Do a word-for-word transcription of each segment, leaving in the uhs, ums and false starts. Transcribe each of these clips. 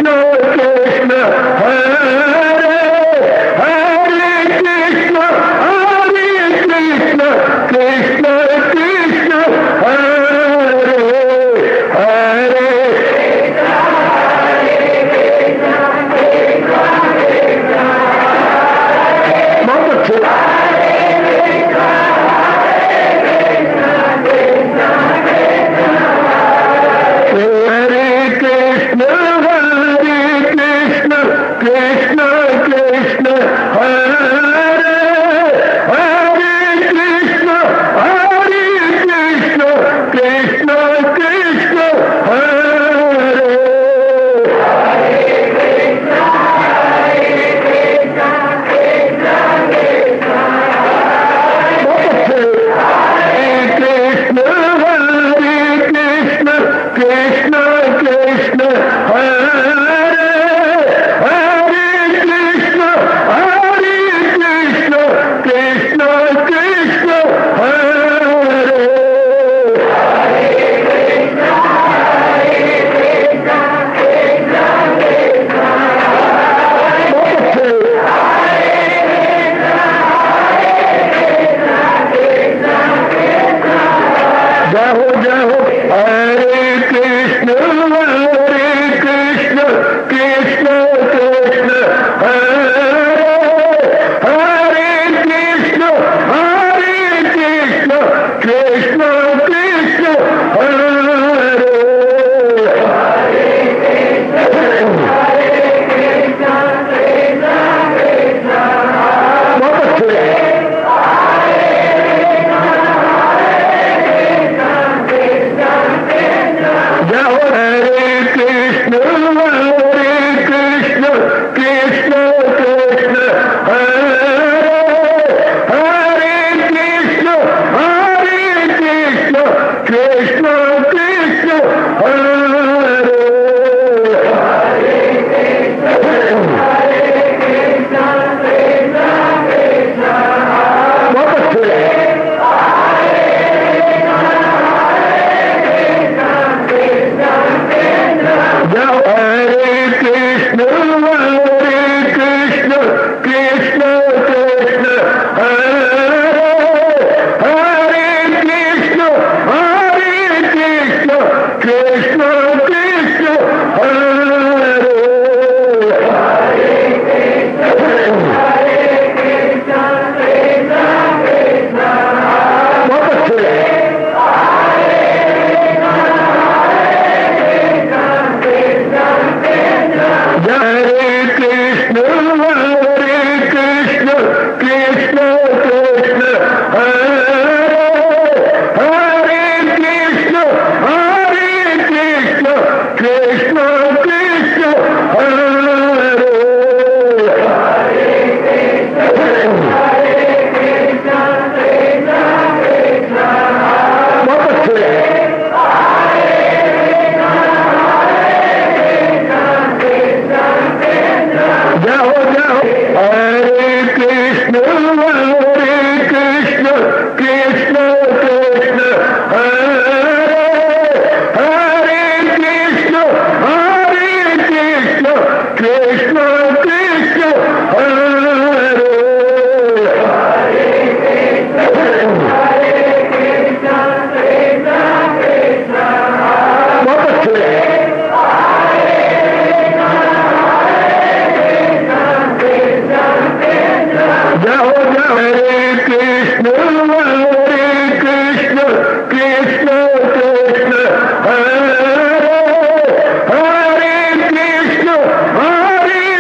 Hare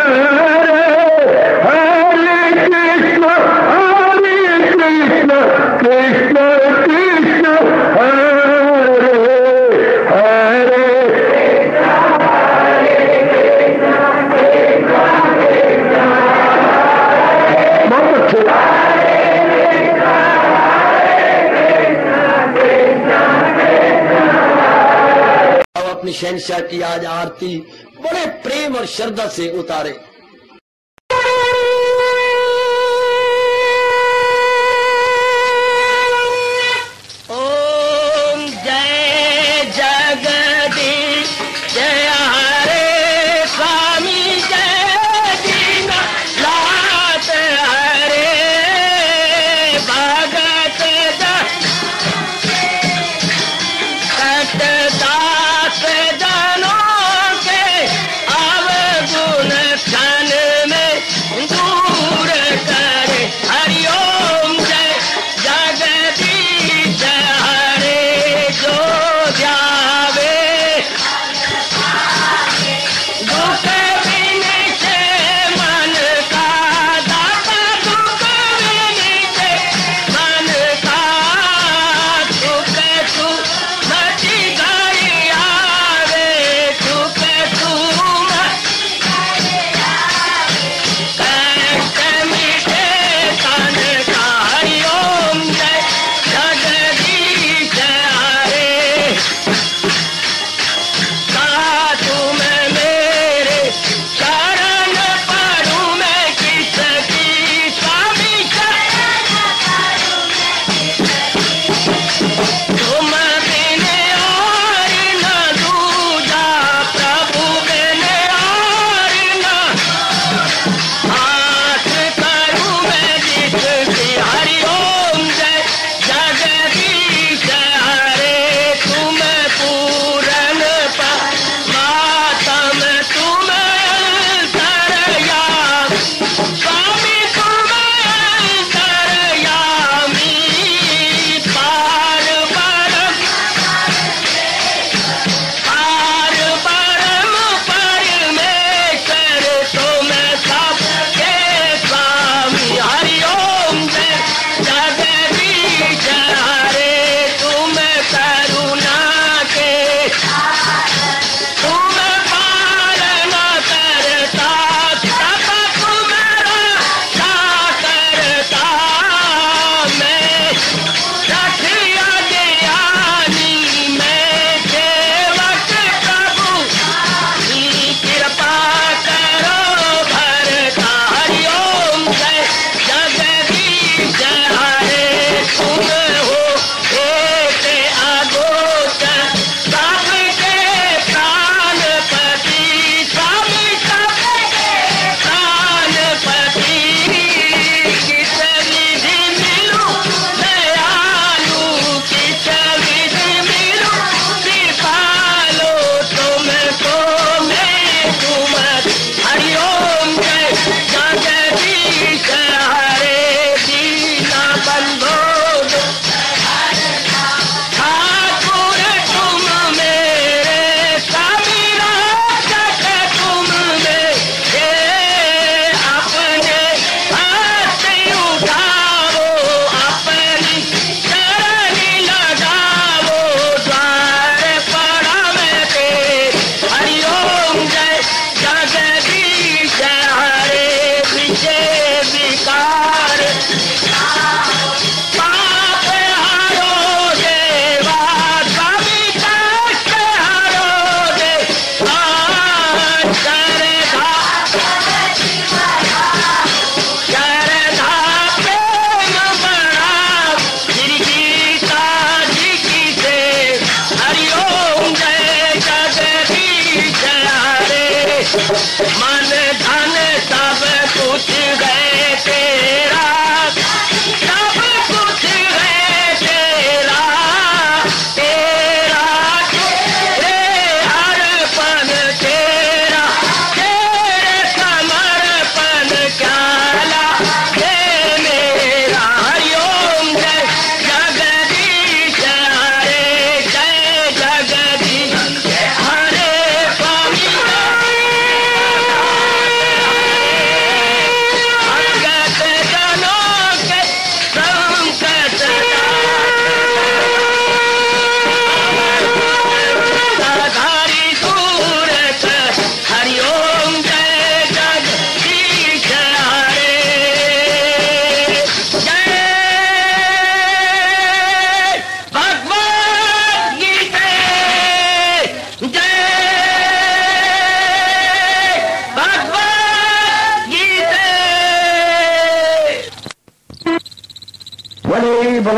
शहंशाह की आज आरती बड़े प्रेम और श्रद्धा से उतारे। ओम जय जगदीश जय हरे स्वामी जय दीना लात हरे भगत जनों के अवगुण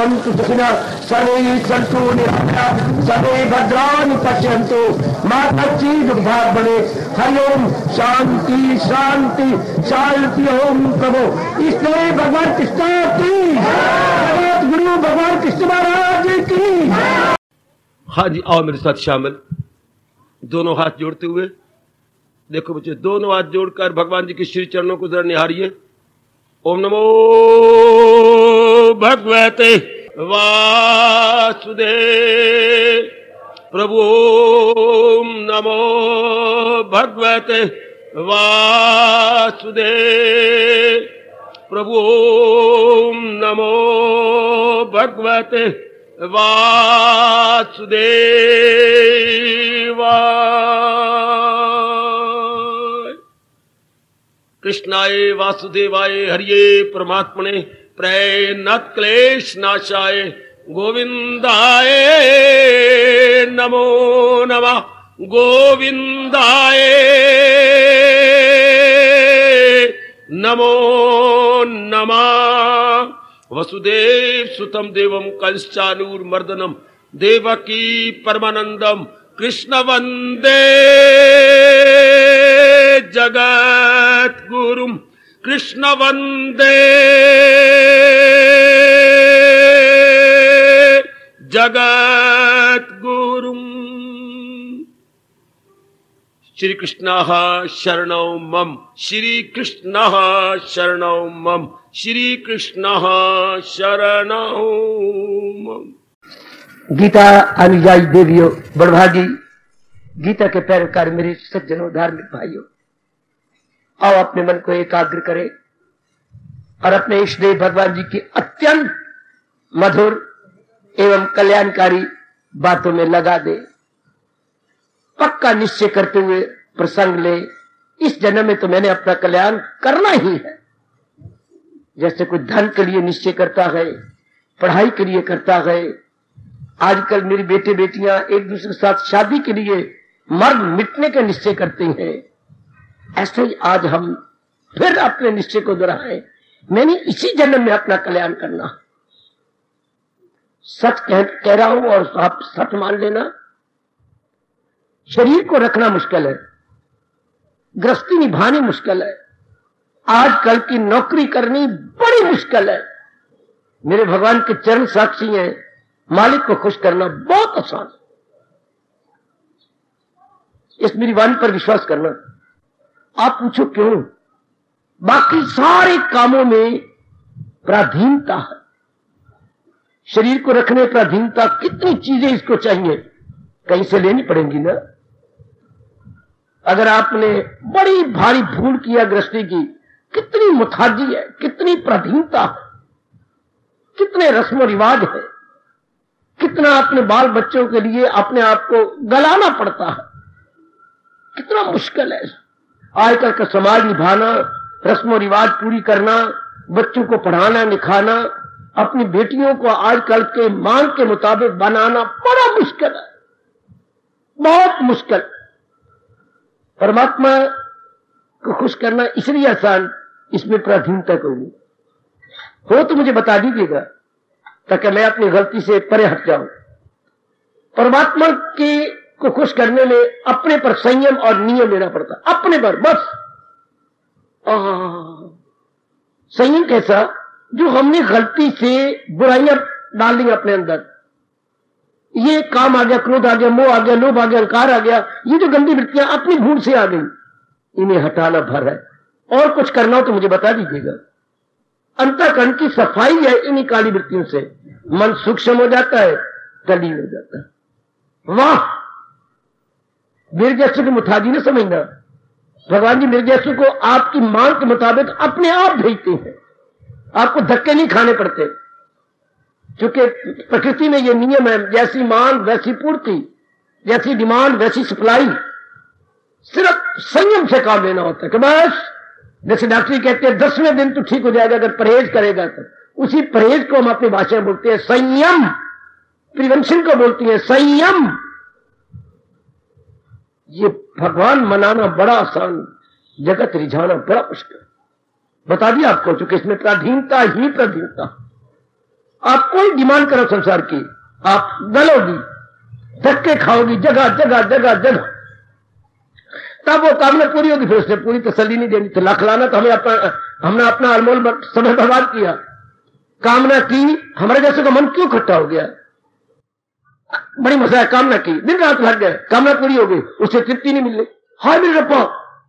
भवन्तु सुखिनः सर्वे सन्तु निरामयाः सर्वे भद्राणि पश्यन्तु मा कश्चित् दुःखभाग् भवेत्। हरि ओम शांति शांति शांति। ओम प्रभु इसलिए भगवान कृष्ण की जगत गुरु भगवान कृष्ण महाराज की। हाँ जी, आओ मेरे साथ शामिल, दोनों हाथ जोड़ते हुए। देखो बच्चे, दोनों हाथ जोड़कर भगवान जी के श्री चरणों को जरा निहारिए। ओम नमो भगवते वासुदेव प्रभु। ओम नमो भगवते वासुदेव प्रभु। ओम नमो भगवते वासुदेव। कृष्णाय वासुदेवाय हरिये परमात्मने प्रणत क्लेश नाशाय गोविंदाय नमो नमः। गोविंदाय नमो नमः। वसुदेव सुतम देवम कंसचानूरमर्दनम देवकी परमानंदम कृष्ण वंदे जगत गुरुम। कृष्ण वंदे जगत गुरुम। श्री कृष्ण शरणौ मम। श्री कृष्ण शरणौ मम। श्री कृष्ण शरणौ मम। गीता अनुयायी देवियों, बड़भागी गीता के पैरोकार मेरे सज्जनों धार्मिक भाइयों, आओ अपने मन को एकाग्र करें और अपने इष्ट देव भगवान जी की अत्यंत मधुर एवं कल्याणकारी बातों में लगा दे। पक्का निश्चय करते हुए प्रसंग ले, इस जन्म में तो मैंने अपना कल्याण करना ही है। जैसे कोई धन के लिए निश्चय करता है, पढ़ाई के लिए करता है। आजकल मेरी बेटे बेटियां एक दूसरे के साथ शादी के लिए मर मिटने के निश्चय करते हैं। ऐसे ही आज हम फिर अपने निश्चय को दोहराएं, मैंने इसी जन्म में अपना कल्याण करना। सच कह, कह रहा हूं और आप सच मान लेना। शरीर को रखना मुश्किल है, गृहस्थी निभानी मुश्किल है, आजकल की नौकरी करनी बड़ी मुश्किल है। मेरे भगवान के चरण साक्षी हैं, मालिक को खुश करना बहुत आसान है। इस मेरी वाणी पर विश्वास करना। आप पूछो क्यों? बाकी सारे कामों में पराधीनता है, शरीर को रखने पराधीनता। कितनी चीजें इसको चाहिए, कहीं से लेनी पड़ेंगी ना। अगर आपने बड़ी भारी भूल किया गृहस्थी की, कितनी मुथाजी है, कितनी पराधीनता है, कितने रस्म रिवाज है, कितना अपने बाल बच्चों के लिए अपने आप को गलाना पड़ता है, कितना मुश्किल है। आजकल का समाज निभाना, रस्म रिवाज पूरी करना, बच्चों को पढ़ाना लिखाना, अपनी बेटियों को आजकल के मांग के मुताबिक बनाना बड़ा मुश्किल है, बहुत मुश्किल। परमात्मा को खुश करना इसलिए आसान, इसमें पराधीनता करूंगी हो तो मुझे बता दीजिएगा, ताकि मैं अपनी गलती से परे हट जाऊं। परमात्मा के को खुश करने में अपने पर संयम और नियम लेना पड़ता, अपने पर बस। संयम कैसा? जो हमने गलती से बुराइयां डाल दी अपने अंदर, ये काम आ गया, क्रोध आ गया, मोह आ गया, लोभ आ गया, अहंकार आ गया, ये जो गंदी वृत्तियां अपनी भूल से आ गई, इन्हें हटाना भर है। और कुछ करना हो तो मुझे बता दीजिएगा। अंतःकरण की सफाई है इन्हीं काली वृत्तियों से। मन सूक्ष्म हो जाता है, तलीन हो जाता है। वाह! मेरे जैसे को मुथाजी ने समझना, भगवान जी मेरे जैसे को आपकी मांग के मुताबिक अपने आप भेजते हैं, आपको धक्के नहीं खाने पड़ते। क्योंकि प्रकृति में ये नियम है, जैसी मांग वैसी पूर्ति, जैसी डिमांड वैसी सप्लाई। सिर्फ संयम से काम लेना होता है कि बस, जैसे डॉक्टर कहते हैं दसवें दिन तो ठीक हो जाएगा अगर परहेज करेगा तो। उसी परहेज को हम अपनी भाषा में बोलते हैं संयम, प्रिवेंशन को बोलती है संयम। ये भगवान मनाना बड़ा आसान, जगत रिझाना बड़ा मुश्किल। बता दिया आपको, चूंकि इसमें पराधीनता ही पराधीनता। आप कोई डिमांड करो संसार की, आप गलोगी, धक्के खाओगी जगह जगह जगह जगह, तब वो कामना पूरी होगी। फिर उसने पूरी तसल्ली नहीं देनी। तो लाख लाना तो हमें अपना हमने अपना अनमोल समय बर्बाद किया। कामना की, हमारे जैसे का मन क्यों खट्टा हो गया? बड़ी मजा है, कामना की, दिन रात लग गए, कामना पूरी हो गई, उससे तृप्ति नहीं मिल रही, हाय मिल रहा।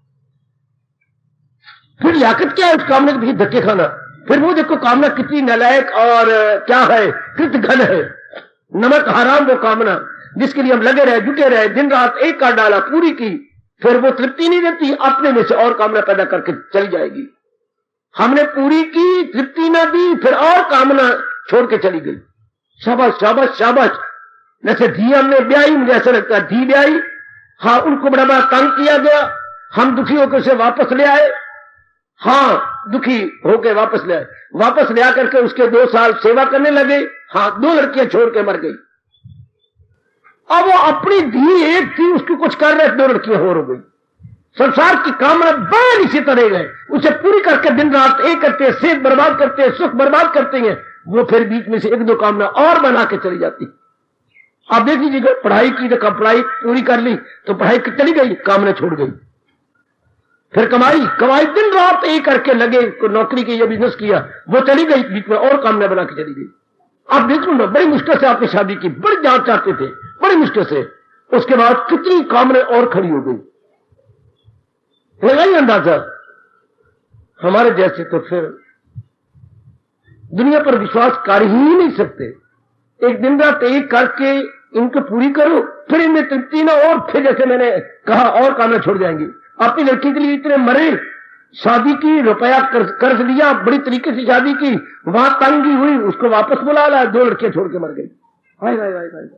फिर याकत क्या है उस कामना के पीछे धक्के खाना? फिर वो देखो कामना कितनी नालायक और क्या है, कृत घन है, नमक हराम वो कामना जिसके लिए हम लगे रहे, जुटे रहे, दिन रात एक कर डाला, पूरी की, फिर वो तृप्ति नहीं देती, अपने में से और कामना पैदा करके चली जाएगी। हमने पूरी की, तृप्ति ना दी, फिर और कामना छोड़ के चली गई। शाबाश शाबाश शाबाश। जैसे धी हमने ब्याई, मुझे ऐसा लगता है धी ब्याई, हाँ उनको बड़ा बड़ा तंग किया गया, हम दुखी होकर उसे वापस ले आए, हाँ दुखी होकर वापस ले आए, वापस ले आकर के उसके दो साल सेवा करने लगे, हाँ दो लड़कियां छोड़ के मर गई। अब वो अपनी धी एक थी, उसकी कुछ कर रहे, दो लड़कियां और हो गई। संसार की कामना बड़े इसी तरह गए, उसे पूरी करके दिन रात एक करते, सेहत बर्बाद करते, सुख बर्बाद करते हैं, वो फिर बीच में से एक दो कामना और बना के चली जाती। आप देख लीजिएगा, पढ़ाई की तो पढ़ाई पूरी कर ली तो पढ़ाई चली गई, कामना छोड़ गई। फिर कमाई कमाई दिन रात एक करके लगे, नौकरी की, बिजनेस किया, वो चली गई, बीच में और कामना बना के चली गई। आप देखो ना, बड़ी मुश्किल से आपने शादी की, बड़ी जांच चाहते थे, बड़ी मुश्किल से, उसके बाद कितनी कामना और खड़ी हो गई। लगाइए अंदाजा। हमारे जैसे तो फिर दुनिया पर विश्वास कर ही नहीं सकते। एक दिन रात एक करके इनको पूरी करो, फिर इनमें तृप्ति ना, और फिर जैसे मैंने कहा और कामना छोड़ जाएंगी। अपनी लड़की के लिए इतने मरे, शादी की, रुपया कर्ज, कर्ज लिया, बड़ी तरीके से शादी की, वहां तंगी हुई, उसको वापस बुला लाया, दो लड़कियां छोड़ के मर गई। हाय हाय हाय हाय।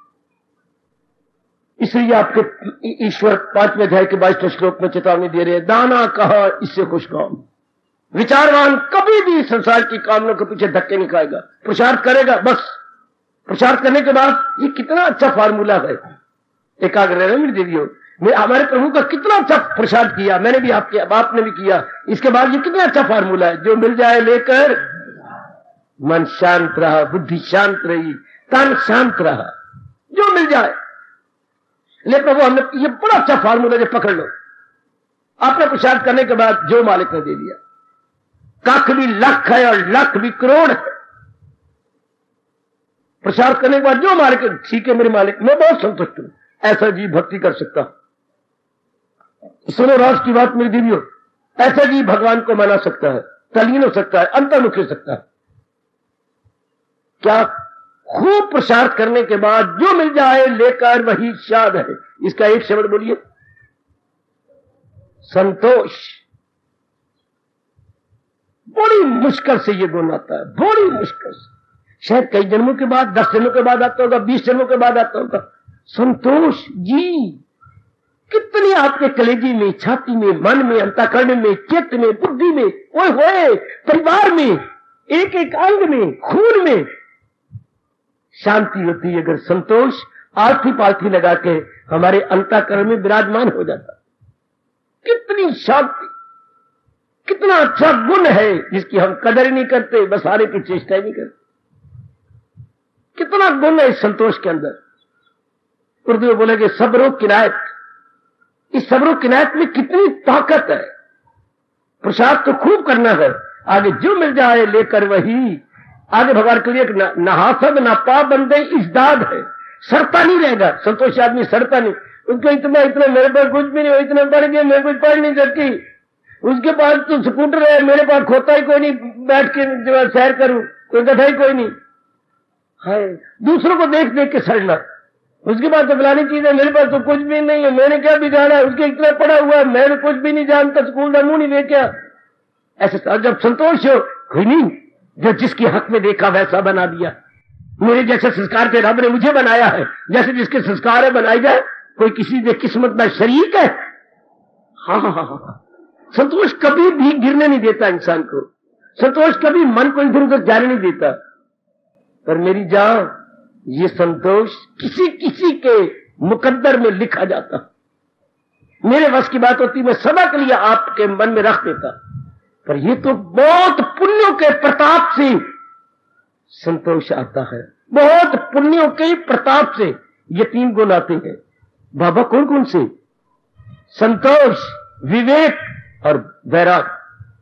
इसलिए आपके ईश्वर पांचवें अध्याय के बाईसवें श्लोक में चेतावनी दे रहे हैं, दाना कहा इससे खुश काम। विचारवान कभी भी संसार की कामनाओं के पीछे धक्के नहीं खाएगा, पुरुषार्थ करेगा बस। पुरुषार्थ करने के बाद ये कितना अच्छा फार्मूला है, एकाग्र रहे मेरी देवियों, हमारे प्रभु का कितना अच्छा पुरुषार्थ किया, मैंने भी, आपके बाप ने भी किया। इसके बाद ये कितना अच्छा फार्मूला है, जो मिल जाए लेकर, मन शांत रहा, बुद्धि शांत रही, तन शांत रहा, जो मिल जाए ले प्रभु। हमने ये बड़ा अच्छा फार्मूला जो पकड़ लो, आपने पुरुषार्थ करने के बाद जो मालिक ने दे दिया, कख भी लाख है और लाख भी करोड़ है। पुरुषार्थ करने के बाद जो मालिक, ठीक है मेरे मालिक, मैं बहुत संतुष्ट हूं, ऐसा जी भक्ति कर सकता। सुनो राज की बात मेरी दीदियों, ऐसा जी भगवान को मना सकता है, तल्लीन हो सकता है, अंतर्मुख हो सकता है। क्या खूब पुरुषार्थ करने के बाद जो मिल जाए लेकर वही शाद है। इसका एक शब्द बोलिए, संतोष। बड़ी मुश्किल से ये गुण आता है, बड़ी मुश्किल से, शायद कई जन्मों के बाद, दस जन्मों के बाद आता होगा, बीस जन्मों के बाद आता होगा। संतोष जी कितनी आपके कलेजी में, छाती में, मन में, अंतःकरण में, चित्त में, बुद्धि में, ओए होए, परिवार में, एक एक अंग में, खून में शांति होती है अगर संतोष आलथी पालथी लगा के हमारे अंतःकरण में विराजमान हो जाता। कितनी शांति, कितना अच्छा गुण है जिसकी हम कदर ही नहीं करते, बस आने की चेष्टा ही नहीं करते। कितना गुण है इस संतोष के अंदर। उर्दू में बोलेंगे सब्रो किनायत। इस सब्रो किनायत में कितनी ताकत है। पुरुषार्थ तो खूब करना है, आगे जो मिल जाए लेकर वही। आगे भगवान के लिए न हासद न पा बंदे इज्दाद है, सड़ता नहीं रहेगा। संतोषी आदमी सड़ता नहीं, उसको इतना इतना मेरे पास कुछ भी नहीं हो, इतना बढ़ गया, मैं कुछ पढ़ नहीं सकती, उसके पास तो स्कूटर है, मेरे पास खोता ही कोई नहीं, बैठ के जो सैर करूं, कोई गधा ही कोई नहीं है। दूसरों को देख देख के सड़ना, उसके पास तो फलानी चीज है, मेरे पास तो कुछ भी नहीं है, मैंने क्या बिगाड़ा है, उसके इतना पड़ा हुआ है, मैंने कुछ भी नहीं जानता, स्कूल का मुंह नहीं देखा। ऐसे जब संतोष हो, कोई नहीं, जो जिसके हक में देखा वैसा बना दिया। मेरे जैसे संस्कार से रब ने मुझे बनाया है, जैसे जिसके संस्कार है बनाई जाए। कोई किसी ने किस्मत में शरीक है। हाँ हाँ हाँ हाँ। संतोष कभी भी गिरने नहीं देता इंसान को, संतोष कभी मन को इधर उधर जाने नहीं देता। पर मेरी जान, ये संतोष किसी किसी के मुकद्दर में लिखा जाता। मेरे वश की बात होती, मैं सदा के लिए आपके मन में रख देता, पर ये तो बहुत पुण्यों के प्रताप से संतोष आता है। बहुत पुण्यों के प्रताप से ये तीन गुण आते हैं। बाबा कौन कौन से? संतोष, विवेक और वैराग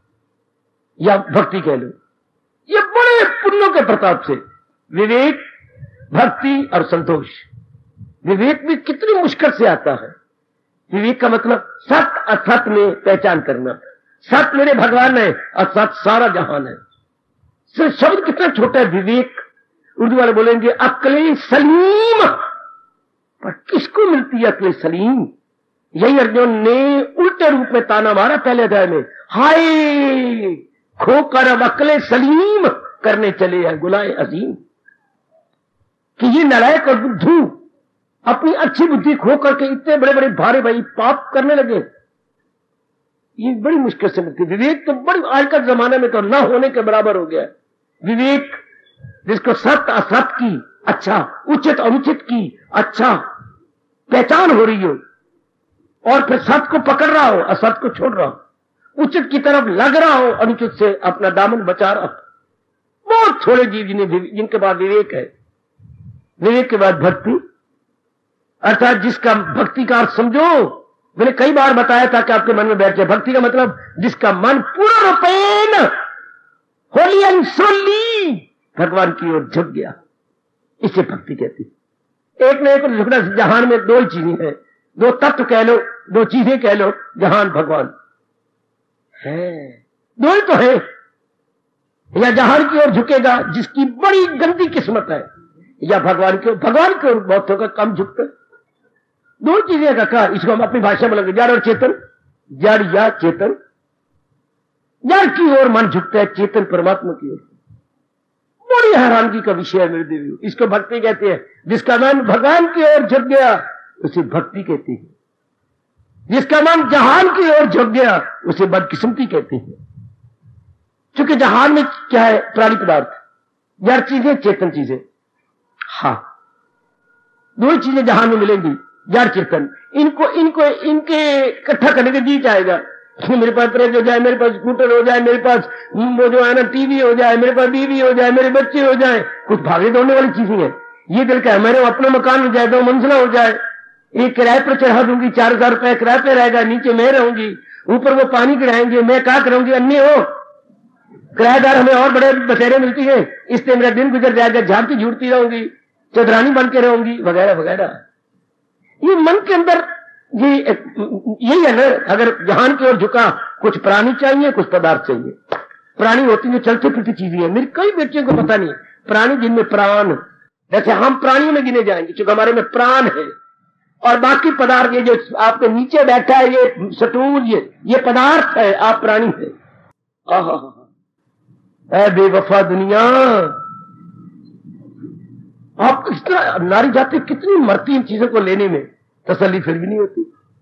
या भक्ति कह लो। ये बड़े पुण्यों के प्रताप से विवेक, भक्ति और संतोष। विवेक भी कितनी मुश्किल से आता है। विवेक का मतलब सत असत में पहचान करना। सत मेरे भगवान है और सत सारा जहान है। सिर्फ शब्द कितना छोटा है विवेक। उर्दू वाले बोलेंगे अक्ले सलीम, पर किसको मिलती है अक्ले सलीम? यही अर्जुन ने उल्टे रूप में ताना मारा पहले अध्याय में, हाय खोकर अब अक्ले सलीम करने चले हैं गुलाए अजीम। कि ये नालायक और बुद्धू अपनी अच्छी बुद्धि खो करके इतने बड़े बड़े भारे भारी पाप करने लगे। ये बड़ी मुश्किल से मिलती। विवेक तो बड़ी आजकल जमाने में तो न होने के बराबर हो गया। विवेक जिसको सत्य असत की अच्छा, उचित अनुचित की अच्छा पहचान हो रही हो और फिर सत्य को पकड़ रहा हो, असत को छोड़ रहा हो, उचित की तरफ लग रहा हो, अनुचित से अपना दामन बचा रहा हो। बहुत थोड़े जीव जिन्हें जिनके बाद विवेक है। विवेक के बाद भक्ति, अर्थात जिसका भक्ति का अर्थ समझो। मैंने कई बार बताया था कि आपके मन में बैठ जाए। भक्ति का मतलब जिसका मन पूर्ण रूपेण होली एंड सोली भगवान की ओर झुक गया, इसे भक्ति कहती है। एक न एक झुकना। जहान में दो ही चीजें हैं, दो तत्व कह लो, दो चीजें कह लो, जहान भगवान है, दो ही तो है। या जहान की ओर झुकेगा जिसकी बड़ी गंदी किस्मत है, या भगवान की ओर। भगवान की ओर बहुत होकर कम झुकते। दो चीजें का कहा, इसको हम अपनी भाषा में लगे, जड़ और चेतन। जड़ या चेतन, जड़ की ओर मन झुकता है, चेतन परमात्मा की ओर। बड़ी हैरानगी का विषय है मेरे देवी। इसको भक्ति कहते हैं। जिसका मन भगवान की ओर झुक गया उसे भक्ति कहती है। जिसका मन जहान की ओर झुक गया उसे बदकिस्मती कहते हैं। क्योंकि जहान में क्या है? प्राणी पदार्थ, जड़ चीजें, चेतन चीजें। हाँ, दो ही चीजें जहान में मिलेंगी, जड़ चेतन। इनको इनको इनके इकट्ठा करने के जी चाहेगा। मेरे पास फ्रिज हो जाए, मेरे पास स्कूटर हो जाए, मेरे पास वो जो है ना टीवी हो जाए, मेरे पास बीवी हो जाए, मेरे बच्चे हो जाए। कुछ भागे दौड़ने वाली चीजें हैं। ये दिल का है मेरे अपना मकान हो जाए, दो मंजिला हो जाए, एक किराए पर चढ़ा दूंगी, चार हजार रुपए किराए पे रहेगा, नीचे मैं रहूंगी, ऊपर वो पानी गिराएंगे, मैं क्या करूंगी, अन्य हो किराएदार, हमें और बड़े बसेरे मिलती है, इससे मेरा दिन गुजर जाएगा, झांकी झूठती रहूंगी, चौधरानी बन के रहूंगी, वगैरह वगैरह। ये मन के अंदर ये यही है ना। अगर जहान की ओर झुका, कुछ प्राणी चाहिए, कुछ पदार्थ चाहिए। प्राणी होती है चलती फिरती चीजें हैं। मेरी कई बेटियों को पता नहीं प्राणी जिनमें प्राण, जैसे हम प्राणियों में गिने जाएंगे क्योंकि हमारे में प्राण है। और बाकी पदार्थ, ये जो आपके नीचे बैठा है, ये सटूल, ये ये पदार्थ है, आप प्राणी है। आहा, बेवफा दुनिया, आप इस तरह नारी जाति कितनी मरती इन चीजों को लेने में, तसल्ली फिर भी नहीं होती।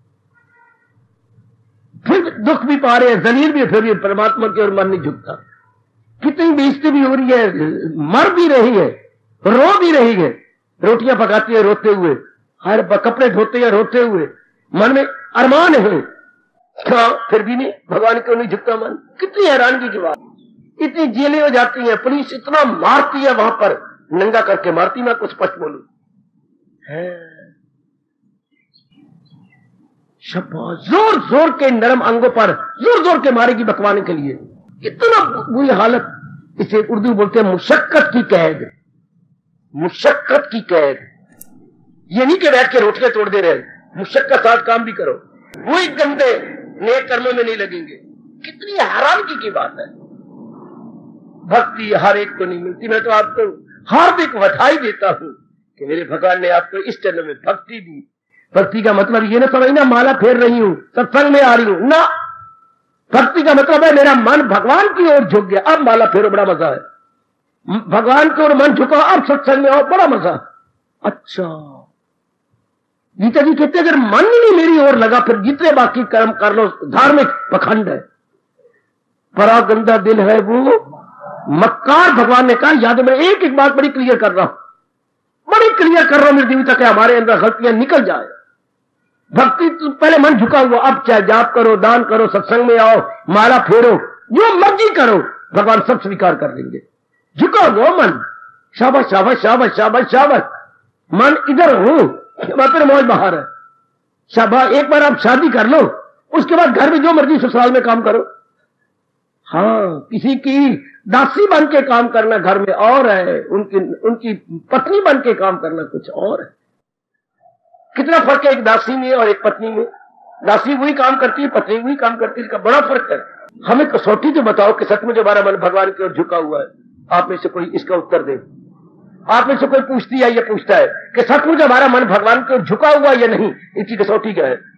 फिर दुख भी पा रहे हैं, जलील भी, फिर भी परमात्मा की ओर मन नहीं झुकता। कितनी बेइज्जती भी हो रही है, मर भी रही है, रो भी रही है, रोटियां पकाती है रोते हुए, हर कपड़े धोते हैं रोते हुए, मन में अरमान है, फिर भी नहीं, भगवान क्यों नहीं झुकता मन। कितनी हैरानगी की बात। इतनी जेलें हो जाती हैं, पुलिस इतना मारती है, वहां पर नंगा करके मारती, मैं कुछ स्पष्ट बोलूं है। शाबाश, जोर जोर के नरम अंगों पर जोर जोर के मारेगी बकवाने के लिए। इतना बुरी हालत। इसे उर्दू बोलते हैं मुशक्कत की कैद। मुशक्कत की कैद, ये नहीं कि बैठ के रोटियां तोड़ दे रहे, मुशक्कत साथ काम भी करो, वही गंदे नेक कर्मों में नहीं लगेंगे। कितनी हैरानगी की बात है। भक्ति हर एक को नहीं मिलती। मैं तो आपको हार्दिक बधाई देता हूं कि मेरे भगवान ने आपको इस जन्म में भक्ति दी। भक्ति का मतलब ये ना समझना माला फेर रही हूं, सत्संग में आ रही हूं ना। भक्ति का मतलब है मेरा मन भगवान की ओर झुक गया, अब माला फेरो, बड़ा मजा है। भगवान की ओर मन झुका, अब सत्संग में आओ, बड़ा मजा। अच्छा, गीता जी कहते अगर मन ही नहीं मेरी ओर लगा, फिर जितने बाकी कर्म कर लो, धार्मिक पखंड है, बड़ा गंदा दिल है वो, मक्कार। भगवान ने कहा, याद मैं एक एक बात बड़ी क्लियर कर रहा हूं, बड़ी क्लियर कर रहा हूं मेरी देवी तक, हमारे अंदर गलतियां निकल जाए। भक्ति तो पहले मन झुका हुआ, अब चाहे जाप करो, दान करो, सत्संग में आओ, माला फेरो, जो मर्जी करो, भगवान सब स्वीकार कर लेंगे। झुका हुआ मन, शाबाश शाबाश शाबाश शाबाश शाबाश, मन इधर हूं वहां पर मौज बाहर है। शाबाश, एक बार आप शादी कर लो, उसके बाद घर में जो मर्जी ससुराल में काम करो। हाँ, किसी की दासी बन के काम करना घर में और है, उनकी उनकी पत्नी बन के काम करना कुछ और है। कितना फर्क है एक दासी में और एक पत्नी में। दासी वही काम करती है, पत्नी वही काम करती है, इसका बड़ा फर्क है। हमें कसौटी तो बताओ कि सचमुच हमारा मन भगवान की ओर झुका हुआ है। आप में से कोई इसका उत्तर दे। आप में से कोई पूछती है, ये पूछता है कि सचमुच हमारा मन भगवान की ओर झुका हुआ या नहीं, इसकी कसौटी क्या है?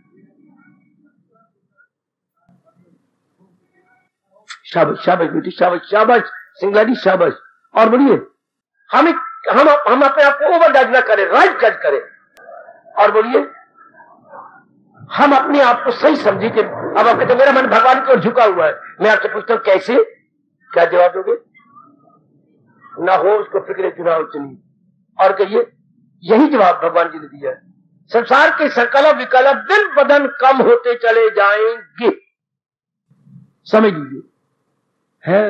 शाबाश शाबाश बेटी, शाबाश शाबाश सिंगला जी, शाबाश। और बोलिए, हम हम हम अपने आप को ओवर जज ना करें, राइट जज करें। और बोलिए, हम अपने आप को सही समझे कि अब आप कहते मेरा मन भगवान की ओर झुका हुआ है। मैं आपसे पूछता हूं कैसे, क्या जवाब दोगे? ना हो उसको फिक्र चुनाव चुनी। और कहिए, यही जवाब भगवान जी ने दिया है। संसार के संकल्प विकल्प दिन बदन कम होते चले जाएंगे, समझ लीजिए है।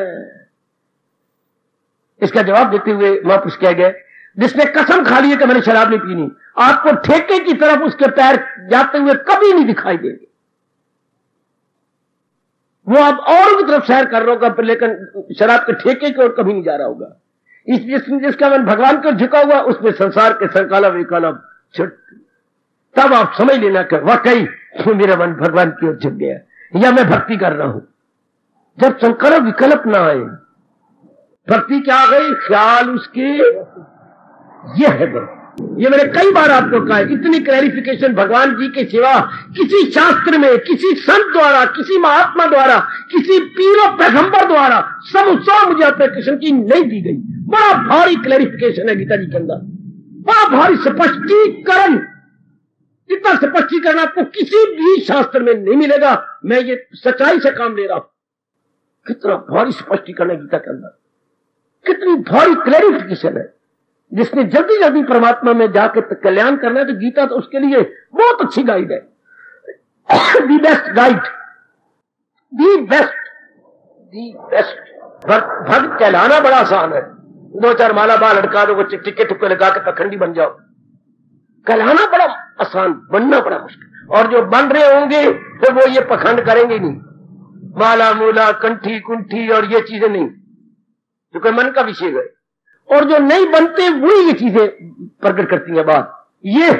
इसका जवाब देते हुए महापुरुष कह गए, जिसने कसम खा ली है कि मैंने शराब नहीं पीनी, आपको ठेके की तरफ उसके पैर जाते हुए कभी नहीं दिखाई देंगे। वो अब औरों की तरफ सैर कर रहा होगा, लेकिन शराब के ठेके की ओर कभी नहीं जा रहा होगा। इस जिस, जिसका मन भगवान की ओर झुका हुआ, उसमें संसार के संकल्प विकल्प छुट। तब आप समझ लेना कि वाकई मेरा मन भगवान की ओर झुक गया, या मैं भक्ति कर रहा हूं। जब संकल्प विकल्प ना आए, भक्ति क्या आ गई? ख्याल उसके ये है बस। ये मैंने कई बार आपको कहा है, इतनी क्लैरिफिकेशन भगवान जी के सिवा किसी शास्त्र में, किसी संत द्वारा, किसी महात्मा द्वारा, किसी पीर और पैगंबर द्वारा समूचा मुझे अपने कृष्ण की नहीं दी गई। बड़ा भारी क्लैरिफिकेशन है गीता जी के अंदर, बड़ा भारी स्पष्टीकरण। इतना स्पष्टीकरण आपको किसी भी शास्त्र में नहीं मिलेगा। मैं ये सच्चाई से काम ले रहा हूं। कितना भारी स्पष्टीकरण है गीता के अंदर, कितनी भारी क्लैरिफिकेशन है। जिसने जल्दी जल्दी परमात्मा में जाकर कल्याण करना है, तो गीता तो उसके लिए बहुत अच्छी गाइड है। The best guide, the best, the best. भक्त कहलाना बड़ा आसान है। दो चार माला बाल लड़का दो, टिक्के टुक्के लगा के पखंडी बन जाओ। कहलाना बड़ा आसान, बनना बड़ा मुश्किल। और जो बन रहे होंगे तो वो ये पखंड करेंगे नहीं, माला मूला कंठी कुंठी और ये चीजें नहीं, क्योंकि मन का विषय है। और जो नहीं बनते वही ये चीजें प्रकट करती हैं बात। ये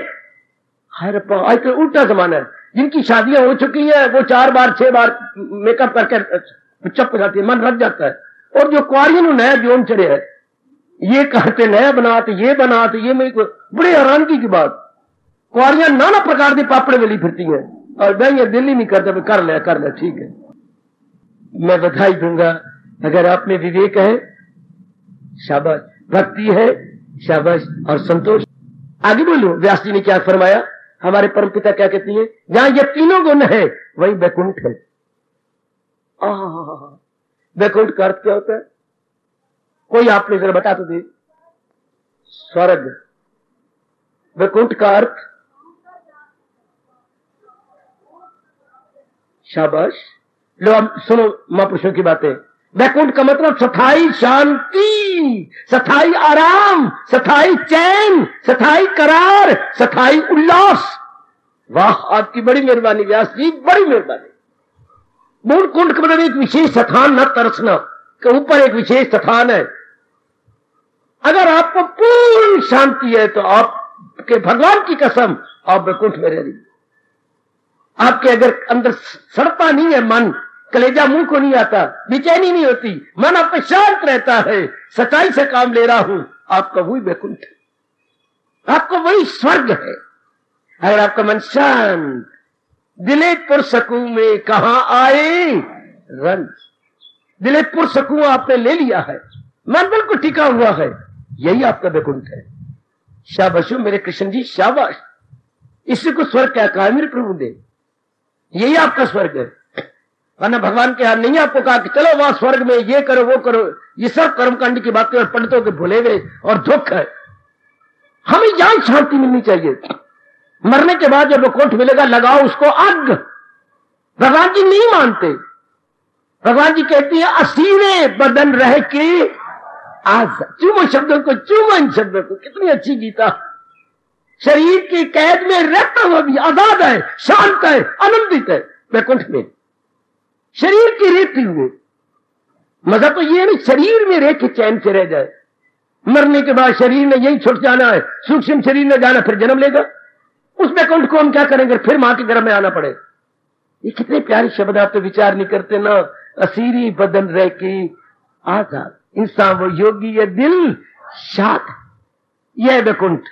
आज तो उल्टा जमाना है। जिनकी शादियां हो चुकी है वो चार बार छह बार मेकअप करके चप हो जाती है, मन रख जाता है। और जो कुआरियों ने नया जोन चढ़े है, ये कहते नया बनाते, ये बनाते, ये मेरे को बड़ी हैरानगी की बात। कुआरियां नाना प्रकार के पापड़े वेली फिरती हैं, और मैं ये दिल ही नहीं करता, कर ले कर ले ठीक है। मैं बधाई दूंगा अगर आप में विवेक है, शाबाश, भक्ति है, शाबाश, और संतोष। आगे बोलो, व्यास जी ने क्या फरमाया, हमारे परमपिता क्या कहती है, जहां ये तीनों गुण है वही वैकुंठ है। वैकुंठ का अर्थ क्या होता है? कोई आपने जरा बता तो दे। स्वर्ग। वैकुंठ का अर्थ, शाबाश, लो अब सुनो महापुरुषों की बातें। वैकुंठ का मतलब सथाई शांति, सथाई आराम, सथाई चैन, सथाई करार, सथाई उल्लास। वाह, आपकी बड़ी मेहरबानी व्यास जी, बड़ी मेहरबानी। मूल कुंड का मतलब एक विशेष स्थान, न तरसना कि ऊपर एक विशेष स्थान है। अगर आपको पूर्ण शांति है तो आपके भगवान की कसम आप वैकुंठ में रह रही। आपके अगर अंदर सड़ता नहीं है मन, कलेजा मुंह को नहीं आता, बेचैनी नहीं होती, मन आप पे शांत रहता है, सच्चाई से काम ले रहा हूं, आपका वही वैकुंठ है, आपको वही स्वर्ग है। अगर आपका मन शांत, दिले पुरसकू में कहां आए रंज, दिले पुरसकू आपने ले लिया है, मन बिल्कुल टिका हुआ है, यही आपका वैकुंठ है। शाबाश मेरे कृष्ण जी, शाबाश। इसी को स्वर्ग क्या कहा मेरे प्रभु ने, यही आपका स्वर्ग है। वरना भगवान के हाथ नहीं आपको कहा कि चलो वहां स्वर्ग में ये करो वो करो, ये सब कर्मकांड की बातें और पंडितों के भुले हुए और दुख है। हमें यहां शांति मिलनी चाहिए। मरने के बाद जब वैकुंठ मिलेगा, लगाओ उसको आग। भगवान जी नहीं मानते। भगवान जी कहती है असीरे बदन रह के आजाद। चूमो शब्दों को, चूमो इन शब्दों को। कितनी अच्छी गीता। शरीर की कैद में रहता हुआ भी आजाद है, शांत है, आनंदित है वैकुंठ में। शरीर की रहते हुए मजा तो ये नहीं शरीर में रह के चैन से रह जाए। मरने के बाद शरीर ने यही छुट जाना है, सूक्ष्म शरीर ने जाना, फिर जन्म लेगा। उस वैकुंठ को हम क्या करेंगे? फिर मां के गर्भ में आना पड़े। ये कितने प्यारे शब्द आप तो विचार नहीं करते ना। असीरी बदन रह के आजाद, इंसान वो योगी है, दिल शांत, यह वैकुंठ।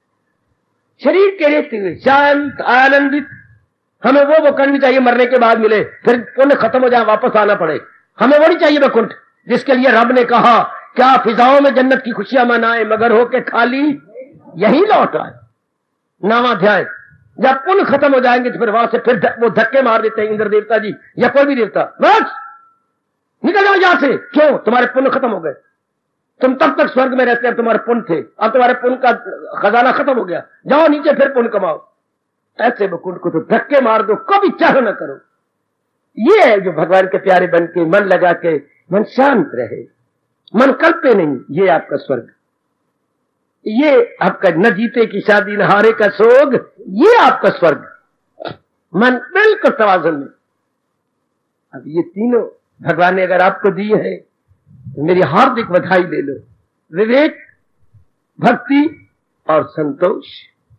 शरीर के रहते हुए शांत, आनंदित। हमें वो वो करनी चाहिए मरने के बाद मिले, फिर पुण्य खत्म हो जाए, वापस आना पड़े। हमें वो नहीं चाहिए वैकुंठ जिसके लिए रब ने कहा क्या फिजाओं में जन्नत की खुशियां मनाए मगर होके खाली यही लौट आए। नवा अध्याय। जब पुण्य खत्म हो जाएंगे तो फिर वहां से फिर वो धक्के मार देते हैं इंद्र देवता जी या कोई भी देवता, बस निकल जाओ यहां से। क्यों? तुम्हारे पुण्य खत्म हो गए। तुम तब तक स्वर्ग में रहते हैं, तुम्हारे पुण्य थे, अब तुम्हारे पुण्य का खजाना खत्म हो गया, जाओ नीचे फिर पुण्य कमाओ। ऐसे वैकुंठ को तो धक्के मार दो, कभी चाह न करो। ये है जो भगवान के प्यारे बन के मन लगा के मन शांत रहे, मन कल्पे नहीं, ये आपका स्वर्ग। ये आपका न जीते की शादी न हारे का सोग, ये आपका स्वर्ग। मन बिल्कुल तवाज़ुन में। अब ये तीनों भगवान ने अगर आपको दिए हैं तो मेरी हार्दिक बधाई ले लो। विवेक, भक्ति और संतोष।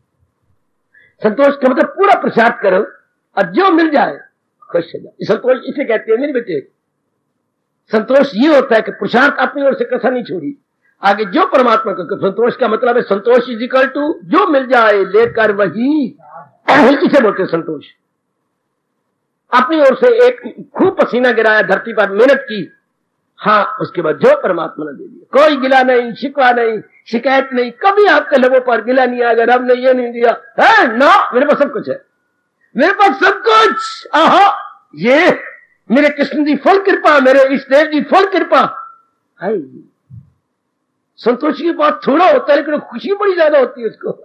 संतोष का मतलब पूरा प्रसाद करो और जो मिल जाए खुश हो जाओ। संतोष इसे कहते हैं मेरे बेटे। संतोष ये होता है कि पुरुषार्थ अपनी ओर से कसर नहीं छोड़ी, आगे जो परमात्मा का। संतोष का मतलब है संतोष इज इक्वल टू जो मिल जाए लेकर वही, इसे बोलते हैं संतोष। अपनी ओर से एक खूब पसीना गिराया, धरती पर मेहनत की, हाँ, उसके बाद जो परमात्मा ने दे दिया, कोई गिला नहीं, शिकवा नहीं, शिकायत नहीं, कभी आपके लोगों पर गिला नहीं आया रब ने ये नहीं दिया है ना, मेरे पास सब कुछ है, मेरे पास सब कुछ। आहा, ये मेरे कृष्ण जी फुल कृपा, मेरे इष्ट देव जी फुल कृपा है। संतोषी के पास थोड़ा होता है लेकिन खुशी बड़ी ज्यादा होती है उसको।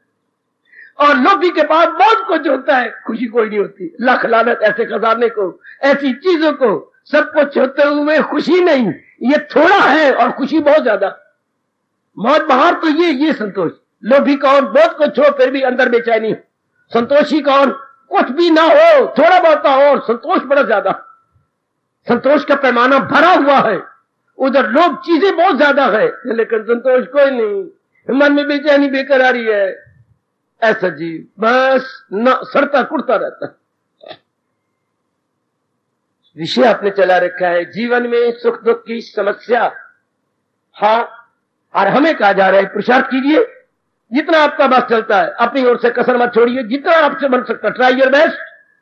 और लोभी के पास बहुत कुछ होता है, खुशी कोई नहीं होती। लाख लानत ऐसे खजाने को, ऐसी चीजों को, सब कुछ होते हुए खुशी नहीं। ये थोड़ा है और खुशी बहुत ज्यादा। मौत बाहर तो ये ये संतोष। लोभी कौन? बहुत कुछ हो फिर भी अंदर बेचैनी। संतोषी कौन? कुछ भी ना हो, थोड़ा बहुत हो और संतोष बड़ा ज्यादा। संतोष का पैमाना भरा हुआ है, उधर लोभ चीजें बहुत ज्यादा है लेकिन संतोष कोई नहीं। मन में बेचैनी बेकरारी है, ऐसा जीव बस न सड़ता कुड़ता रहता है। विषय आपने चला रखा है जीवन में सुख दुख की समस्या। हाँ, और हमें कहा जा रहा है पुरुषार्थ कीजिए जितना आपका बस चलता है, अपनी ओर से कसर मत छोड़िए, जितना आपसे बन सकता, ट्राई योर बेस्ट।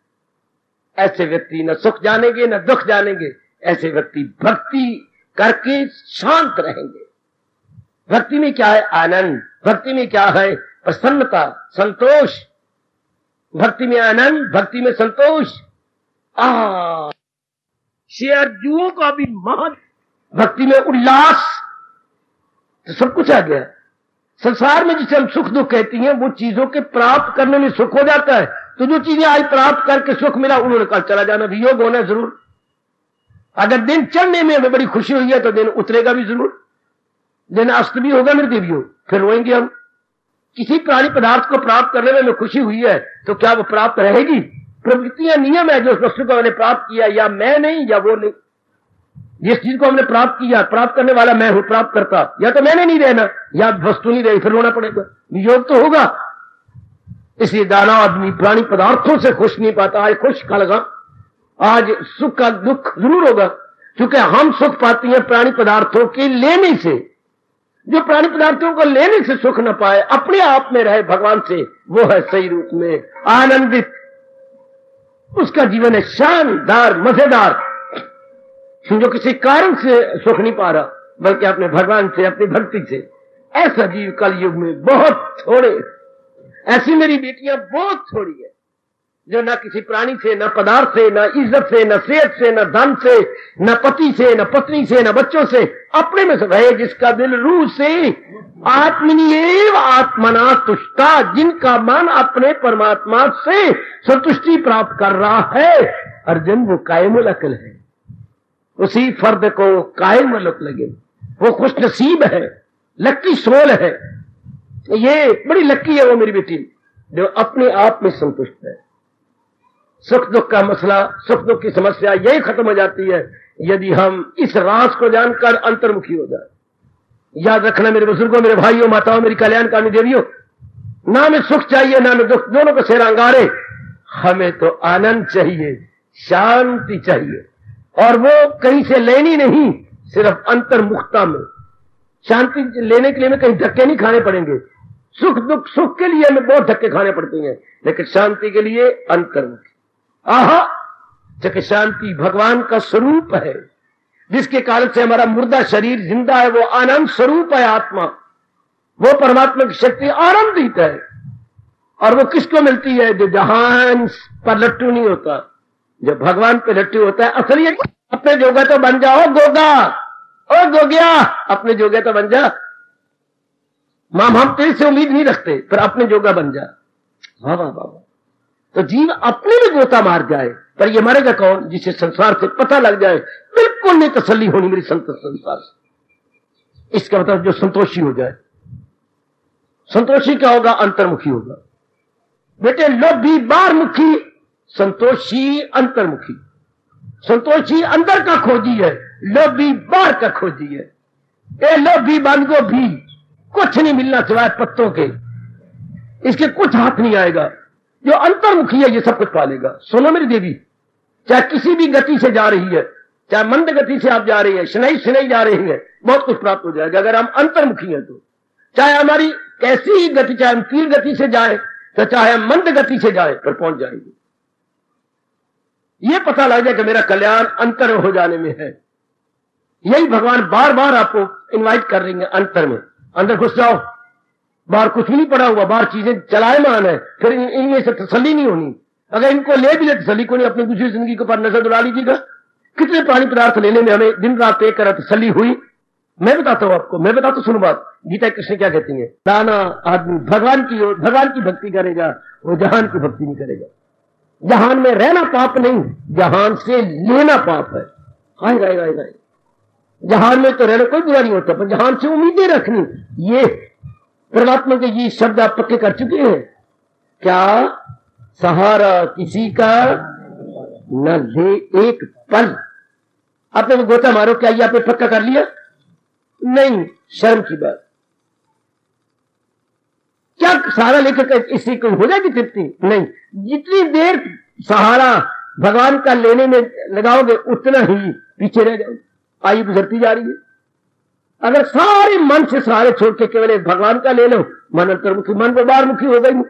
ऐसे व्यक्ति न सुख जानेंगे न दुख जानेंगे, ऐसे व्यक्ति भक्ति करके शांत रहेंगे। भक्ति में क्या है? आनंद। भक्ति में क्या है? प्रसन्नता, संतोष। भक्ति में आनंद, भक्ति में संतोष। आ शेरजुओं का भी महत्व, भक्ति में उल्लास, तो सब कुछ आ गया। संसार में जिसे हम सुख दुख कहती हैं वो चीजों के प्राप्त करने में सुख हो जाता है, तो जो चीजें आज प्राप्त करके सुख मिला उन्होंने कल चला जाना, वियोग होना जरूर। अगर दिन चढ़ने में हमें बड़ी खुशी हुई है तो दिन उतरेगा भी जरूर। दिन अस्त भी होगा, मृत्यु भी हो, फिर रोएंगे हम। किसी प्राणी पदार्थ को प्राप्त करने में हमें खुशी हुई है तो क्या वो प्राप्त रहेगी? प्रवृत्तियां नियम है जो उस वस्तु को हमने प्राप्त किया, या मैं नहीं या वो नहीं। जिस चीज को हमने प्राप्त किया, प्राप्त करने वाला मैं हूं, प्राप्त करता, या तो मैंने नहीं रहना या वस्तु नहीं रही, फिर रोना पड़ेगा, वियोग तो होगा। इसलिए दाना आदमी प्राणी पदार्थों से खुश नहीं पाता। आज खुश कल गम, आज सुख का दुख जरूर होगा, क्योंकि हम सुख पाती हैं प्राणी पदार्थों के लेने से। जो प्राणी पदार्थों को लेने से सुख न पाए, अपने आप में रहे भगवान से, वो है सही रूप में आनंदित। उसका जीवन है शानदार, मजेदार। जो किसी कारण से सुख नहीं पा रहा बल्कि अपने भगवान से, अपनी भक्ति से। ऐसा जीव कल युग में बहुत थोड़े। ऐसी मेरी बेटियां बहुत थोड़ी है जो न किसी प्राणी से, न पदार्थ से, न इज्जत से, न सेहत से, न धन से, न पति से, न पत्नी से, न बच्चों से, अपने में से रहे, जिसका दिल रूह से आत्मनिएव आत्मना तुष्टा, जिनका मन अपने परमात्मा से संतुष्टि प्राप्त कर रहा है। अर्जुन वो कायमुल अकल है, उसी फर्द को कायमुल अकल लगे। वो खुश नसीब है, लक्की सोल है। ये बड़ी लक्की है वो मेरी बेटी जो अपने आप में संतुष्ट है। सुख दुख का मसला, सुख दुख की समस्या यही खत्म हो जाती है यदि हम इस राज को जानकर अंतर्मुखी हो जाए। याद रखना मेरे बुजुर्गों, मेरे भाइयों, माताओं, मेरी कल्याणकामी देवियों, ना हमें सुख चाहिए ना हमें दुख, दोनों को सिर अंगारे। हमें तो आनंद चाहिए, शांति चाहिए, और वो कहीं से लेनी नहीं, सिर्फ अंतर्मुखता में। शांति लेने के लिए हमें कहीं धक्के नहीं खाने पड़ेंगे। सुख दुख, सुख के लिए हमें बहुत धक्के खाने पड़ते हैं, लेकिन शांति के लिए अंतर्मुखी। आहा, जबकि शांति भगवान का स्वरूप है, जिसके कारण से हमारा मुर्दा शरीर जिंदा है। वो आनंद स्वरूप है आत्मा, वो परमात्मा की शक्ति आनंदित है। और वो किसको मिलती है? जो जहान पर लट्टू नहीं होता, जो भगवान पे लट्टू होता है। असली अपने जोगा तो बन जाओ गोगा, ओ गोगिया, अपने जोगे तो बन जा। माम हम तेरे से उम्मीद नहीं रखते, पर अपने जोगा बन जा। वाह वाह वाह। तो जीव अपने में गोता मार जाए, पर ये मरेगा कौन? जिसे संसार से पता लग जाए बिल्कुल नहीं तसल्ली होनी मेरी संत संसार से। इसका मतलब जो संतोषी हो जाए। संतोषी क्या होगा? अंतर्मुखी होगा। बेटे लोभी बाहरमुखी, संतोषी अंतर्मुखी। संतोषी अंदर का खोजी है, लोभी बाहर का खोजी है। ए लोभी बंद को भी कुछ नहीं मिलना सिवाय पत्तों के, इसके कुछ हाथ नहीं आएगा। जो अंतर्मुखी है ये सब कुछ पालेगा। सुनो मेरी देवी, चाहे किसी भी गति से जा रही है, चाहे मंद गति से आप जा रही है, शनई शनई जा रही है, बहुत कुछ प्राप्त हो जाएगा अगर हम अंतर्मुखी हैं तो। चाहे हमारी कैसी ही गति, चाहे हम तीव्र गति से जाए तो चाहे हम मंद गति से जाए, पर पहुंच जाएंगे। ये पता लग जाए कि मेरा कल्याण अंतर हो जाने में है। यही भगवान बार बार आपको इनवाइट कर रही है अंतर में। अंदर घुस जाओ, बाहर कुछ भी नहीं पड़ा हुआ, बाहर चीजें चलायमान है, फिर इनमें से तसल्ली नहीं होनी। अगर इनको ले भी ले तसल्ली को नहीं, अपनी दूसरी जिंदगी के ऊपर नजर दुला लीजिएगा। कितने प्राणी पदार्थ लेने में हमें दिन रात एक करा तसल्ली हुई। मैं बताता हूं आपको, मैं बताता हूं, सुनो बात। गीता कृष्ण क्या कहती है? दाना आदमी भगवान की ओर भगवान की भक्ति करेगा, वो जहान की भक्ति नहीं करेगा। जहान में रहना पाप नहीं, जहान से लेना पाप है। हाय हाय हाय हाय। जहान में तो रहना कोई बुरा नहीं होता, पर जहान से उम्मीदें रखनी, ये परमात्मा के ये शब्द आप पक्के कर चुके हैं। क्या सहारा किसी का न ले एक पल। आपने गोता मारो, क्या ये आपने पक्का कर लिया? नहीं, शर्म की बात। क्या सहारा लेकर इससे कोई हो जाएगी तृप्ति? नहीं। जितनी देर सहारा भगवान का लेने में लगाओगे उतना ही पीछे रह जाओगे, आयु गुजरती जा रही है। अगर सारे मन से सहारे छोड़ के केवल एक भगवान का ले लो, मन अंतर्मुखी, मन को बाहरमुखी हो गई।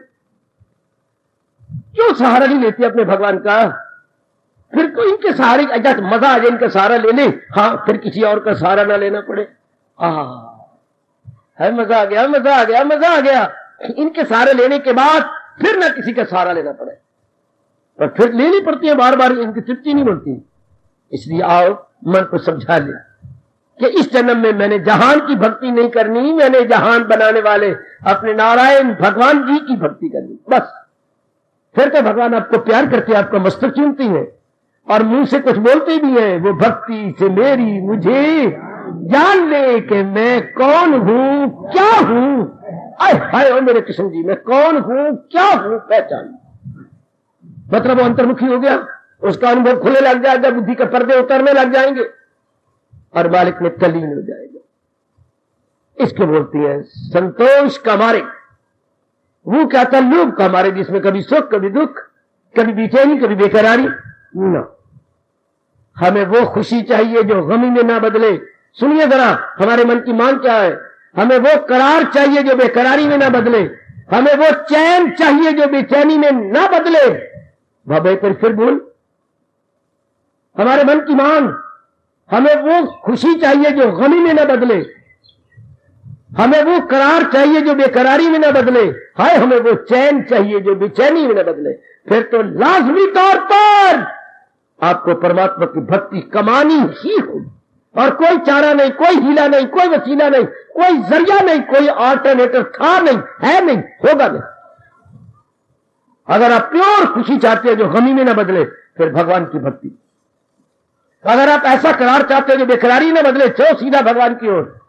क्यों सहारा नहीं लेती अपने भगवान का? फिर तो इनके सहारे अजात मजा आ जाए, इनका सहारा ले ले, हाँ फिर किसी और का सहारा ना लेना पड़े। आ है मजा आ गया, मजा आ गया, मजा आ गया। इनके सहारे लेने के बाद फिर ना किसी का सहारा लेना पड़े, पर फिर लेनी पड़ती है बार बार, इनकी तृप्ति नहीं मिलती। इसलिए आओ मन को समझा ले कि इस जन्म में मैंने जहान की भक्ति नहीं करनी, मैंने जहान बनाने वाले अपने नारायण भगवान जी की भक्ति करनी, बस। फिर तो भगवान आपको प्यार करते, आपका मस्तक चूमती है और मुंह से कुछ बोलते भी हैं। वो भक्ति से मेरी मुझे जान ले कि मैं कौन हूं, क्या हूं। आय हाय ओ मेरे कृष्ण जी, मैं कौन हूं, क्या हूं, पहचान। मतलब वो अंतर्मुखी हो गया, उसका अनुभव खुले लग जाएगा, बुद्धि के पर्दे उतरने लग जाएंगे और मालिक में तल्लीन हो जाएगा। इसको बोलती है संतोष का मारे। वो क्या था? लोभ का मारे, जिसमें कभी सुख, कभी दुख, कभी बेचैनी, कभी बेकरारी। न, हमें वो खुशी चाहिए जो गमी में ना बदले। सुनिए जरा, हमारे मन की मांग क्या है? हमें वो करार चाहिए जो बेकरारी में ना बदले। हमें वो चैन चाहिए जो बेचैनी में ना बदले। बाबा पर फिर बोल, हमारे मन की मांग, हमें वो खुशी चाहिए जो गमी में ना बदले। हमें वो करार चाहिए जो बेकरारी में ना बदले। हाय, हमें वो चैन चाहिए जो बेचैनी में ना बदले। फिर तो लाजमी तौर पर आपको परमात्मा की भक्ति कमानी ही होगी, और कोई चारा नहीं, कोई हीला नहीं, कोई वसीला नहीं, कोई जरिया नहीं, कोई ऑल्टरनेटिव था नहीं, है नहीं, होगा नहीं। अगर आप प्योर खुशी चाहते हैं जो गमी में ना बदले, फिर भगवान की भक्ति। अगर आप ऐसा करार चाहते हो जो बेकरारी ना बदले, चलो सीधा भगवान की ओर,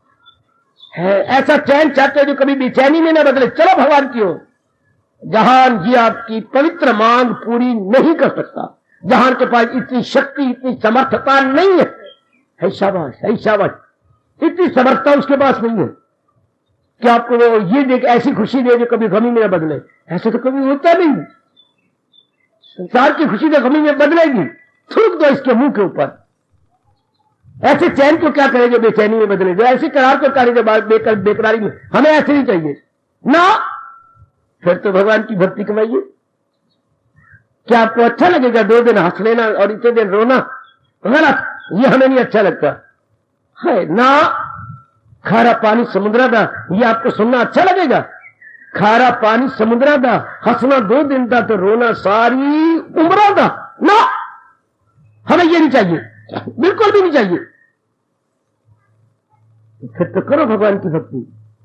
है। ऐसा चैन चाहते हो जो कभी बेचैनी में न बदले, चलो भगवान की ओर। जहान जी आपकी पवित्र मांग पूरी नहीं कर सकता, जहान के पास इतनी शक्ति, इतनी समर्थता नहीं है। है शाबाश, है शाबाश, इतनी समर्थता उसके पास नहीं है कि आपको वो ये देख ऐसी खुशी दे जो कभी गमी में न बदले। ऐसे तो कभी होता नहीं। संसार की खुशी तो गमी में बदलेगी, थूक दो इसके मुंह के ऊपर। ऐसे चैन को क्या करे जो बेचैनी में बदले, जो ऐसी करार को करे जो बेकर बेकरारी में। हमें ऐसे नहीं चाहिए ना। फिर तो भगवान की भक्ति कमाइए। क्या आपको अच्छा लगेगा दो दिन हंस लेना और इतने दिन रोना? गलत, ये हमें नहीं अच्छा लगता है ना। खारा पानी समुद्र दा, ये आपको सुनना अच्छा लगेगा? खारा पानी समुद्र दा, हंसना दो दिन दा तो रोना सारी उम्र दा ना। हमें ये नहीं चाहिए, बिल्कुल भी नहीं चाहिए। फिर तो करो भगवान की भक्ति,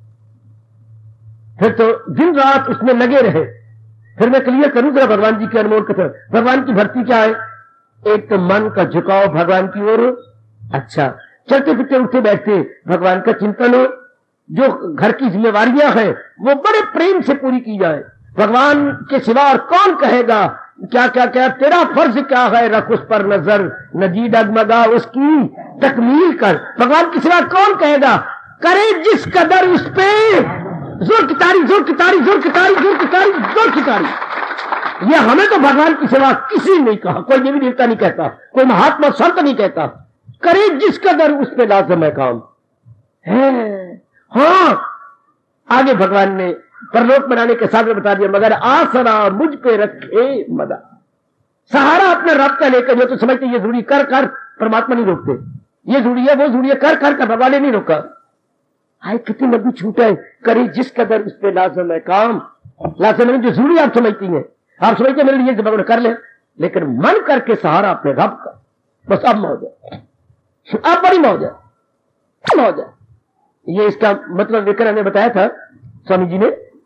फिर तो दिन रात उसमें लगे रहे। फिर मैं क्लियर करूं जरा भगवान जी के अनमोल कथन। भगवान की भक्ति क्या है? एक तो मन का झुकाव भगवान की ओर। अच्छा, चलते फिरते उठते बैठते भगवान का चिंतन हो। जो घर की जिम्मेवारियां हैं वो बड़े प्रेम से पूरी की जाए। भगवान के सिवा और कौन कहेगा क्या क्या क्या तेरा फर्ज क्या है, रख उस पर नजर, नजी डगमगा उसकी तकमील कर। भगवान के सिवा कौन कहेगा? करे जिस कदर उस पे जोर की तारी, जोर की तारी, जोर की तारी, जोर की तारी, जोर की तारी। ये हमें तो भगवान के सिवा किसी ने नहीं कहा, कोई देवी देवता नहीं कहता, कोई महात्मा संत नहीं कहता। करे जिस कदर उस पे लाजम है काम है। हाँ, आगे भगवान ने परलोक बनाने के साथ में बता दिया, मगर आसरा मुझ पे रखे मदा। सहारा अपने रब का लेकर जो तो समझते ये जरूरी कर कर, परमात्मा नहीं रोकते। ये जरूरी है, वो जरूरी है, कर कर, कर भगवान ने नहीं रोका। हाय कितनी लंबी छूट है। करे जिस कदर उस पे लाजम है काम। लाजम है जो जरूरी आप समझती हैं, आप समझते मेरे लिए भगवान कर ले, लेकिन मन करके सहारा अपने रब का। बस अब मौज है, अब बड़ी मौज है, मौज है। ये इसका मतलब विक्रम ने बताया था स्वामी जी ने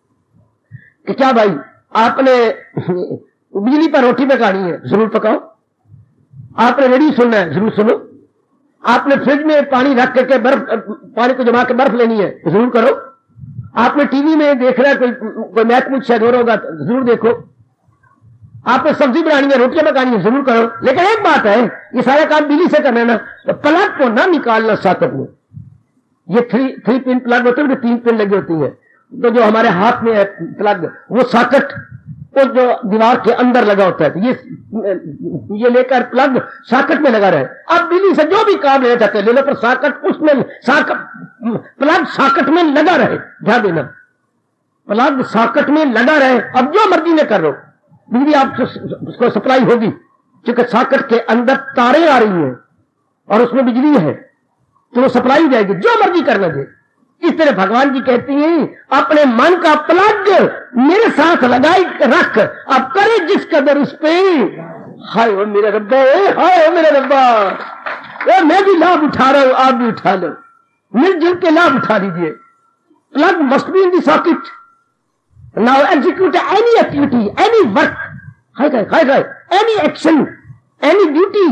कि क्या भाई आपने बिजली पर रोटी पकानी है, जरूर पकाओ। आपने रेडियो सुनना है, जरूर सुनो। आपने फ्रिज में पानी रख करके बर्फ, पानी को जमा के बर्फ लेनी है, जरूर करो। आपने टीवी में देख रहा है कोई कोई मैच मुझ शायद हो रहा होगा, जरूर देखो। आपने सब्जी बनानी है, रोटियां पकानी है, जरूर करो। लेकिन एक बात है, ये सारा काम बिजली से करना ना, तो प्लग को ना निकालना सॉकेट में। ये थ्री थ्री पिन प्लग होते हैं, तीन पिन लगी होती है। तो जो हमारे हाथ में है प्लग, वो सॉकेट वो जो दीवार के अंदर लगा होता है, तो ये ये लेकर प्लग सॉकेट में लगा रहे। अब बिजली से जो भी काम लेना चाहते हैं ले लो, पर सॉकेट उसमें सॉकेट प्लग सॉकेट में लगा रहे। ध्यान देना, प्लग सॉकेट में लगा रहे। अब जो मर्जी में कर लो, बिजली आपको उसको सप्लाई होगी, क्योंकि सॉकेट के अंदर तारे आ रही हैं और उसमें बिजली है, तो वो सप्लाई हो जाएगी, जो मर्जी करना दे। इस तरह भगवान जी कहती हैं अपने मन का प्लग मेरे साथ लगाई रख, अब करे जिस कदर उस पे। हाय ओ मेरे रब्बा, हाय ओ मेरे रब्बा, ओ मैं भी लाभ उठा रहा हूं, आप भी उठा लो, मिलजुल के लाभ उठा लीजिए। Plug must be in the socket. Now execute any activity, any work, हाय हाय हाय हाय, any action, any duty,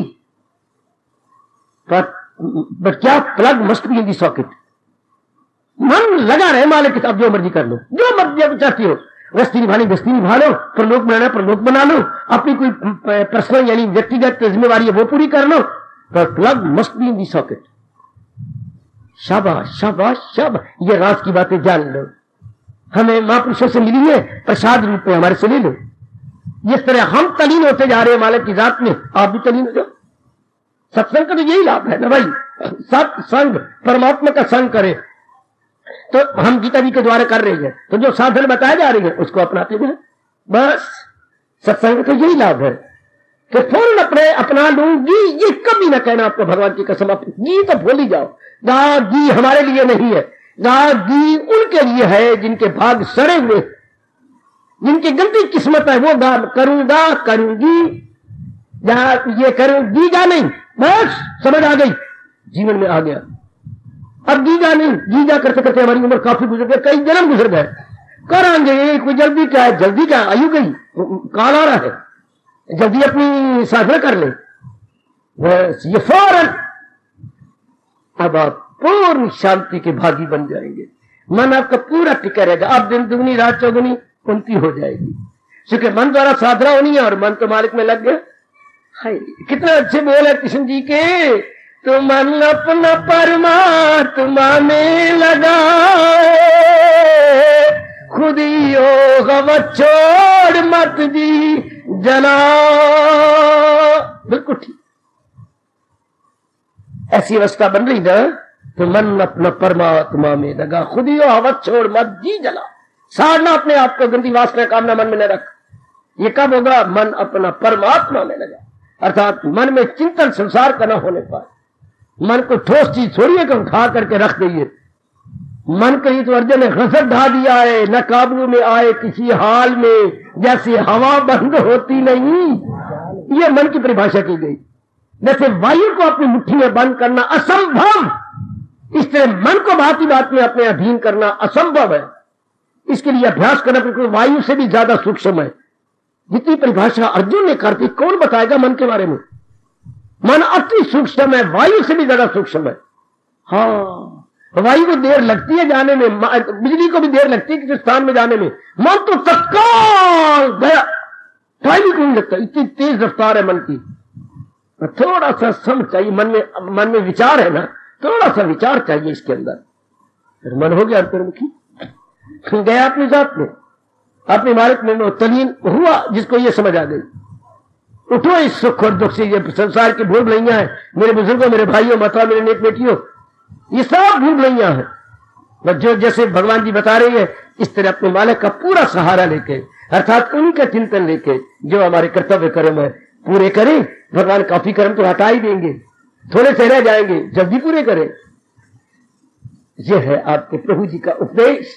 but क्या plug must be in the socket. मन लगा रहे मालिक, अब जो मर्जी कर लो, जो मर्जी चाहती हो, गृहस्थी निभानी गृहस्थी निभा लो, प्रलोक बनाना प्रलोक बना लो, अपनी कोई पर्सनल यानी व्यक्तिगत जिम्मेवारी है वो पूरी कर लो, पर plug must be in the socket. शाबाश शाबाश शाबाश, ये राज की बातें जान लो। हमें महापुरुषों से मिली है, प्रसाद रूप में हमारे से ले लो। जिस तरह हम तलीन होते जा रहे हैं मालिक की जात में, आप भी तलीन हो जाओ। सत्संग का तो यही लाभ है ना भाई, सत्संग परमात्मा का संग करे। तो हम गीता जी के द्वारा कर रहे हैं, तो जो साधन बताए जा रहे हैं उसको अपनाते हैं। बस सत्संग का तो यही लाभ है कि फौरन अपने अपना लूंगी, ये कभी ना कहना आपको भगवान की कसम, आप घी तो भूल ही जाओ। गा घी हमारे लिए नहीं है, गा घी उनके लिए है जिनके भाग सड़े हुए, जिनकी गंदी किस्मत है। वो गा करूंगा करूंगी, या ये करूंगी गा नहीं, बस समझ आ गई, जीवन में आ गया। अब गीगा नहीं, गीगा करते करते हमारी उम्र काफी गुजर गई, कई जन्म गुजर गए। करांगे, कोई जल्दी क्या है, जल्दी क्या, आयु गई, काल आ रहा है, जल्दी अपनी साधना कर ले, बस ये फौरन। अब आप पूर्ण शांति के भागी बन जाएंगे। मन आपका पूरा टिका रहेगा। अब दिन दुगनी रात चौगुनी उनती हो जाएगी, क्योंकि मन द्वारा साधना होनी है और मन तो मालिक में लग गया। हाय कितना अच्छे बोल है कृष्ण जी के, तो मन अपना परमात्मा में लगाए, खुद योग छोड़ मत जी जना। बिल्कुल ठीक, ऐसी अवस्था बन रही ना, तो मन अपना परमात्मा में लगा, खुद ही अवध छोड़ मत जी जला। साधना अपने आप को गंदी वासना कामना मन में न रख। ये कब होगा? मन अपना परमात्मा में लगा, अर्थात मन में चिंतन संसार का न होने पाए। मन को ठोस चीज थोड़ी है कि उठा करके रख दइए। मन को ही तो अर्जुन ने घसट ढा दिया है, न काबू में आए किसी हाल में, जैसे हवा बंद होती नहीं। ये मन की परिभाषा की गई। जैसे वायु को अपनी मुट्ठी में बंद करना असंभव, इस तरह मन को बात ही बात में अपने अधीन करना असंभव है। इसके लिए अभ्यास करना, क्योंकि वायु से भी ज्यादा सूक्ष्म है। जितनी परिभाषा अर्जुन ने कर दी, कौन बताएगा मन के बारे में? मन अति सूक्ष्म है, वायु से भी ज्यादा सूक्ष्म है। हाँ, वायु को देर लगती है जाने में, बिजली को भी देर लगती है किसी स्थान में जाने में। मन तो तत्काल गया, टाइम को नहीं लगता, इतनी तेज रफ्तार है मन की। थोड़ा सा समझ चाहिए मन में, मन में विचार है ना, थोड़ा सा विचार चाहिए इसके अंदर, फिर मन हो गया अंतर्मुखी, गया अपनी जात में, अपने मालिक में तलीन हुआ, जिसको ये समझ आ गई। उठो इस सुख और दुख से, ये संसार की भूल भुलैया है मेरे बुजुर्गों, मेरे भाइयों, माता, मेरे नेक बेटियों, ये सब भूल भुलैया है। बस जो जैसे भगवान जी बता रही है, इस तरह अपने मालिक का पूरा सहारा लेके, अर्थात उनका चिंतन लेके, जो हमारे कर्तव्य कर्म है पूरे करें। भगवान काफी कर्म तो हटा ही देंगे, थोड़े से रह जाएंगे, जल्दी पूरे करें। यह है आपके प्रभु जी का उपदेश,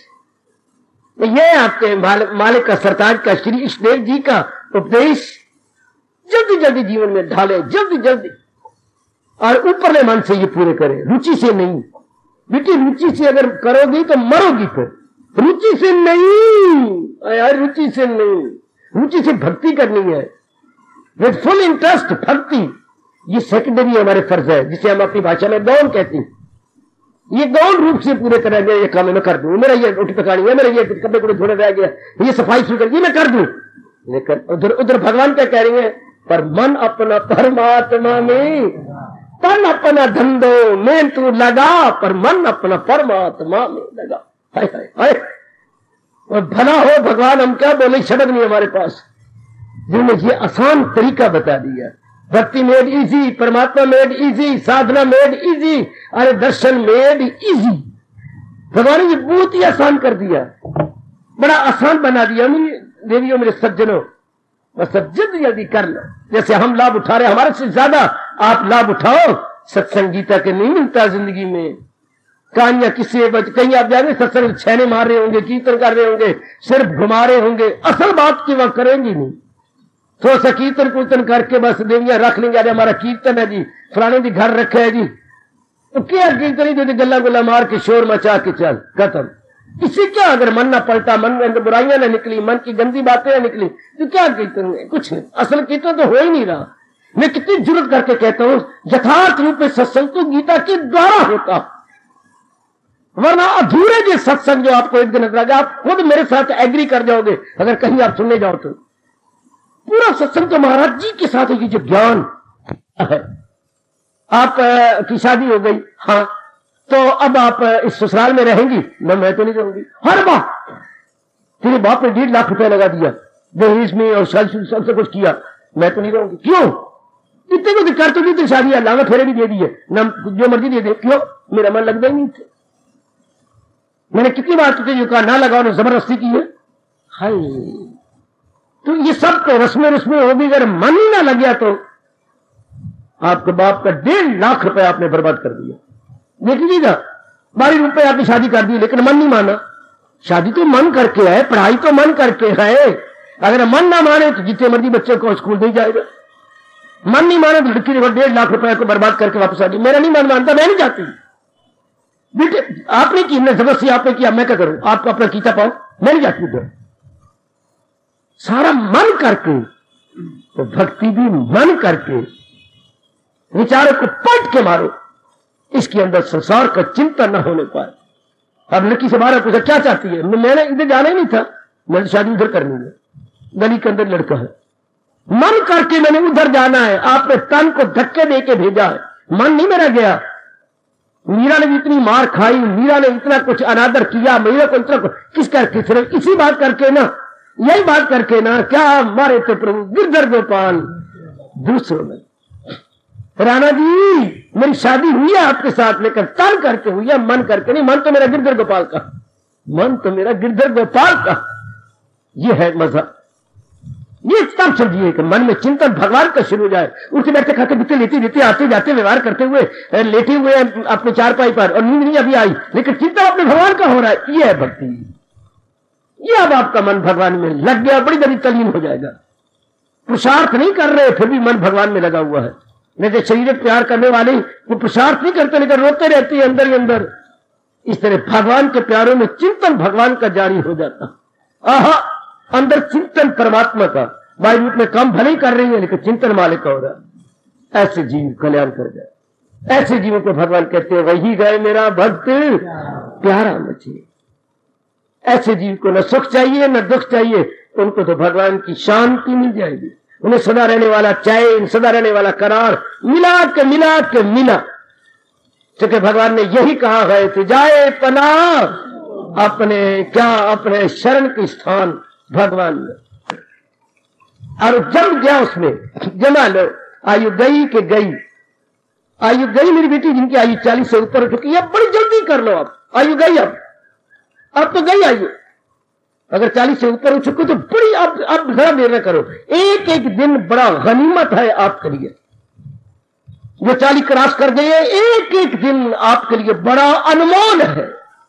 यह है आपके मालिक का, सरताज का, श्री इष्टदेव जी का उपदेश। जल्दी जल्दी जीवन में ढाले, जल्दी जल्दी, और ऊपरले मन से ये पूरे करें, रुचि से नहीं। बेटी रुचि से अगर करोगी तो मरोगी, फिर रुचि से नहीं यार, रुचि से नहीं, रुचि से भक्ति करनी है, विद फुल इंटरेस्ट भक्ति। ये सेकेंडरी हमारे फर्ज है, जिसे हम अपनी भाषा में गौण कहते हैं। ये गौण रूप से पूरे करेंगे, ये काम मैं कर दूं, मेरा ये रोटी पकानी है, मेरा ये कपड़े कपड़े धोने रह गया, ये सफाई सुथरी ये मैं कर दूं। लेकिन उधर उधर भगवान क्या कह रही है? पर मन अपना परमात्मा में, तन अपना धंधो में तू लगा, पर मन अपना परमात्मा में लगा। हाय हाय हाय, और भला हो भगवान, हम क्या बोले, शब्द नहीं हमारे पास, जिन्होंने ये आसान तरीका बता दिया। भक्ति मेड इजी, परमात्मा मेड इजी, साधना मेड इजी, अरे दर्शन मेड इजी। भगवान ने ये बहुत ही आसान कर दिया, बड़ा आसान बना दिया। देवियों मेरे सज्जनों, बस सब जल्दी जल्दी कर लो। जैसे हम लाभ उठा रहे, हमारे से ज्यादा आप लाभ उठाओ। सत्संग गीता के नहीं मिलता जिंदगी में, कहानियां किससे बच, कहीं आप जाएंगे सत्संग छेने मार रहे होंगे, कीर्तन कर रहे होंगे, सिर्फ घुमा रहे होंगे, असल बात की वह करेंगी नहीं। थोड़ा सा कीर्तन कीर्तन करके बस देवियां रख लेंगे, अरे हमारा कीर्तन है जी, फलाने जी घर रखे है जी, तो क्या कीर्तन ही जो गला गुला मार के शोर मचा के चल खत्म। इससे क्या, अगर मन ना पलटा, मन में अंदर बुराइयां ना निकली, मन की गंदी बातें ना निकली, तो क्या कीर्तन है? कुछ नहीं, असल कीर्तन तो हो ही नहीं रहा। मैं कितनी जुर्रत करके कहता हूं, यथार्थ रूप में सत्संग तो गीता के द्वारा होता, वरना अधूरे जो सत्संग जो आपको एक दिन नजर, आप खुद मेरे साथ एग्री कर जाओगे अगर कहीं आप सुनने जाओ तो। पूरा सत्संग तो महाराज जी के साथ ही जो ज्ञान है। आप की शादी हो गई, हाँ, तो अब आप इस ससुराल में रहेंगी ना? मैं तो नहीं रहूंगी। हर बात तेरे बाप ने डेढ़ लाख रुपया लगा दिया दहेज में और सबसे कुछ किया, मैं तो नहीं रहूंगी। क्यों? इतने को कर तो दी थी शादी, लावा फेरे भी दे दिए ना, जो मर्जी दे दे। क्यों? मेरा मन लगता ही नहीं थे। मैंने कितनी बार तुझे जो कहा ना लगाओ, ने जबरदस्ती की है। हाय, तो ये सब तो रस्में रस्में होगी, अगर मन ही ना लग गया तो आपके बाप का डेढ़ लाख रुपया आपने बर्बाद कर दिया। देख लीजिएगा, बारह रुपए आपने शादी कर दी, लेकिन मन नहीं माना। शादी तो मन करके है, पढ़ाई तो मन करके है। अगर मन ना माने तो जितने मर्जी बच्चे को स्कूल नहीं जाएगा। मन नहीं माने तो लड़की देखो डेढ़ लाख रुपए को बर्बाद करके वापस आ गई। मेरा नहीं मन मानता, मैं नहीं जाती। बेटे आपने की, जबरदस्ती आपने किया, मैं क्या करूं? आपको अपना कीता पाओ, मैं नहीं जाती उधर। सारा मन करके, तो भक्ति भी मन करके, विचारों को पलट के मारो। इसके अंदर संसार का चिंतन न होने पाए। अब लड़की से बारह पूछा क्या चाहती है, मैंने इधर जाना ही नहीं था, मैंने शादी उधर करनी है, गली के अंदर लड़का है, मन करके मैंने उधर जाना है, आपने तन को धक्के दे के भेजा है, मन नहीं मेरा गया। मीरा ने भी इतनी मार खाई, मीरा ने इतना कुछ अनादर किया, मीरा को इतना कुछ किस करके, सिर्फ इसी बात करके ना, यही बात करके ना, क्या मारे थे प्रभु गिरधर गोपाल दूसरों में। राणा जी मेरी शादी हुई है आपके साथ, लेकर तन करके हुई है, मन करके नहीं। मन तो मेरा गिरधर गोपाल का, मन तो मेरा गिरधर गोपाल का। ये है मजा। ये तब समझिए कि मन में चिंतन भगवान का शुरू हो जाए। उठते बैठते खाते पीते लेते लेते आते जाते व्यवहार करते हुए लेटे हुए अपने चारपाई पर, और नींद नहीं अभी आई, लेकिन चिंतन अपने भगवान का हो रहा है। ये है भक्ति। ये अब आपका मन भगवान में लग गया, बड़ी जल्दी तलीन हो जाएगा। पुरुषार्थ नहीं कर रहे फिर भी मन भगवान में लगा हुआ है। नहीं तो शरीर प्यार करने वाले वो पुरुषार्थ नहीं करते, लेकिन रोते रहते हैं अंदर ही अंदर। इस तरह भगवान के प्यारों में चिंतन भगवान का जारी हो जाता। आहा, अंदर चिंतन परमात्मा का, बाई रूप में काम भले ही कर रही है लेकिन चिंतन मालिक का हो रहा है। ऐसे जीव कल्याण कर जाए। ऐसे जीवों को भगवान कहते हैं वही गए मेरा भक्त प्यारा मुझे। ऐसे जीव को न सुख चाहिए न दुख चाहिए, उनको तो भगवान की शांति मिल जाएगी। उन्हें सदा रहने वाला चैन, सदा रहने वाला करार मिला के मिला के मिला। क्योंकि भगवान ने यही कहा है कि जाए पना अपने क्या अपने शरण के स्थान भगवान में। और जब गया उसमें जमा लो, आयु गई के गई, आयु गई मेरी बेटी जिनकी आयु चालीस से ऊपर हो चुकी है, बड़ी जल्दी कर लो। आप आयु गई, अब अब तो गई आयु। अगर चालीस से ऊपर हो चुके तो बड़ी अब अब जरा देर न करो। एक एक दिन बड़ा गनीमत है आपके लिए। जो चालीस क्रॉस कर गए, एक एक दिन आपके लिए बड़ा अनमोल है,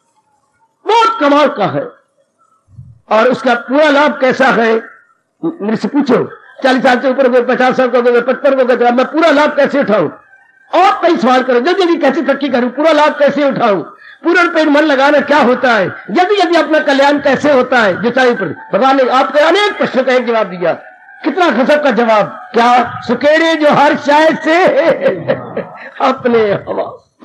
बहुत कमाल का है। और उसका पूरा लाभ कैसा है मेरे से पूछो। चालीस साल से ऊपर हो गए, पचास साल का हो गए, पचपन हो गए, मैं पूरा लाभ कैसे उठाऊं? और कई सवाल करो, जल्दी जल्दी कैसे तरक्की करूं, पूरा लाभ कैसे उठाऊं, पूरा पे मन लगाना क्या होता है, जल्दी जल्दी अपना कल्याण कैसे होता है। जिताई पर भगवान ने आपके अनेक प्रश्नों का एक जवाब दिया। कितना गजब का जवाब, क्या सुकेड़े जो हर शायद से अपने हवा।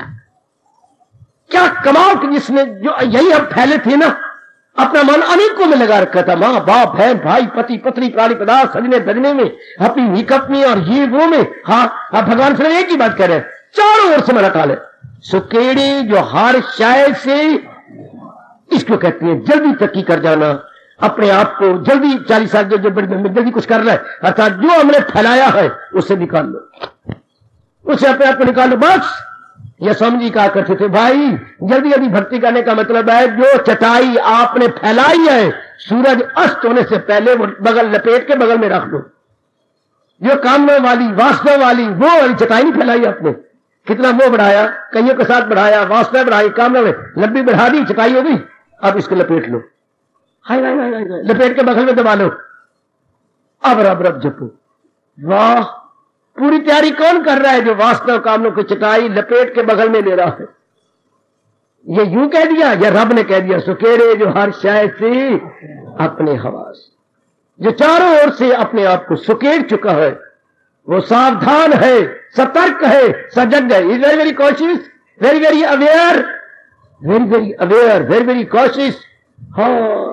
क्या कमाल कि जिसने जो यही हम फैले थे ना, अपना मन अनेकों में लगा रखा था, माँ बाप बहन भाई पति पत्नी प्राणी पदार्थ सजने धजने में, अपनी निकपनी और ये वो में। हाँ आप भगवान से एक ही बात कह रहे हैं, चारों ओर से मन रखा ले। सुकेड़े जो हर शायद से, इसको कहते हैं जल्दी तरक्की कर जाना, अपने आप को जल्दी चालीस साल जो जल्दी कुछ कर रहा है, अर्थात जो हमने फैलाया है उससे निकाल लो, उससे अपने आप को निकाल लो। बस ये स्वामी जी कहा करते थे, भाई जल्दी जल्दी भक्ति करने का मतलब है जो चटाई आपने फैलाई है सूरज अस्त होने से पहले वो बगल लपेट के बगल में रख दो। जो कामना वाली वासना वाली वो वाली चटाई नहीं फैलाई आपने। कितना वो बढ़ाया, कईयों के साथ बढ़ाया, वासना बढ़ाई, कामना में लंबी बढ़ा दी, चटाई हो गई, अब इसको लपेट लो, हाय हाय हाय हाय, लपेट के बगल में दबा लो, अब रब रब जपो। वाह, पूरी तैयारी कौन कर रहा है? जो वासना कामनों की चटाई लपेट के बगल में ले रहा है। ये यूं कह दिया या रब ने कह दिया, सुकेरे जो हर शायद से अपने हवास, जो चारों ओर से अपने आप को सुकेड़ चुका है, वो सावधान है, सतर्क है, सजग है। Is very very cautious, very very aware, very very aware, very very cautious. हाँ,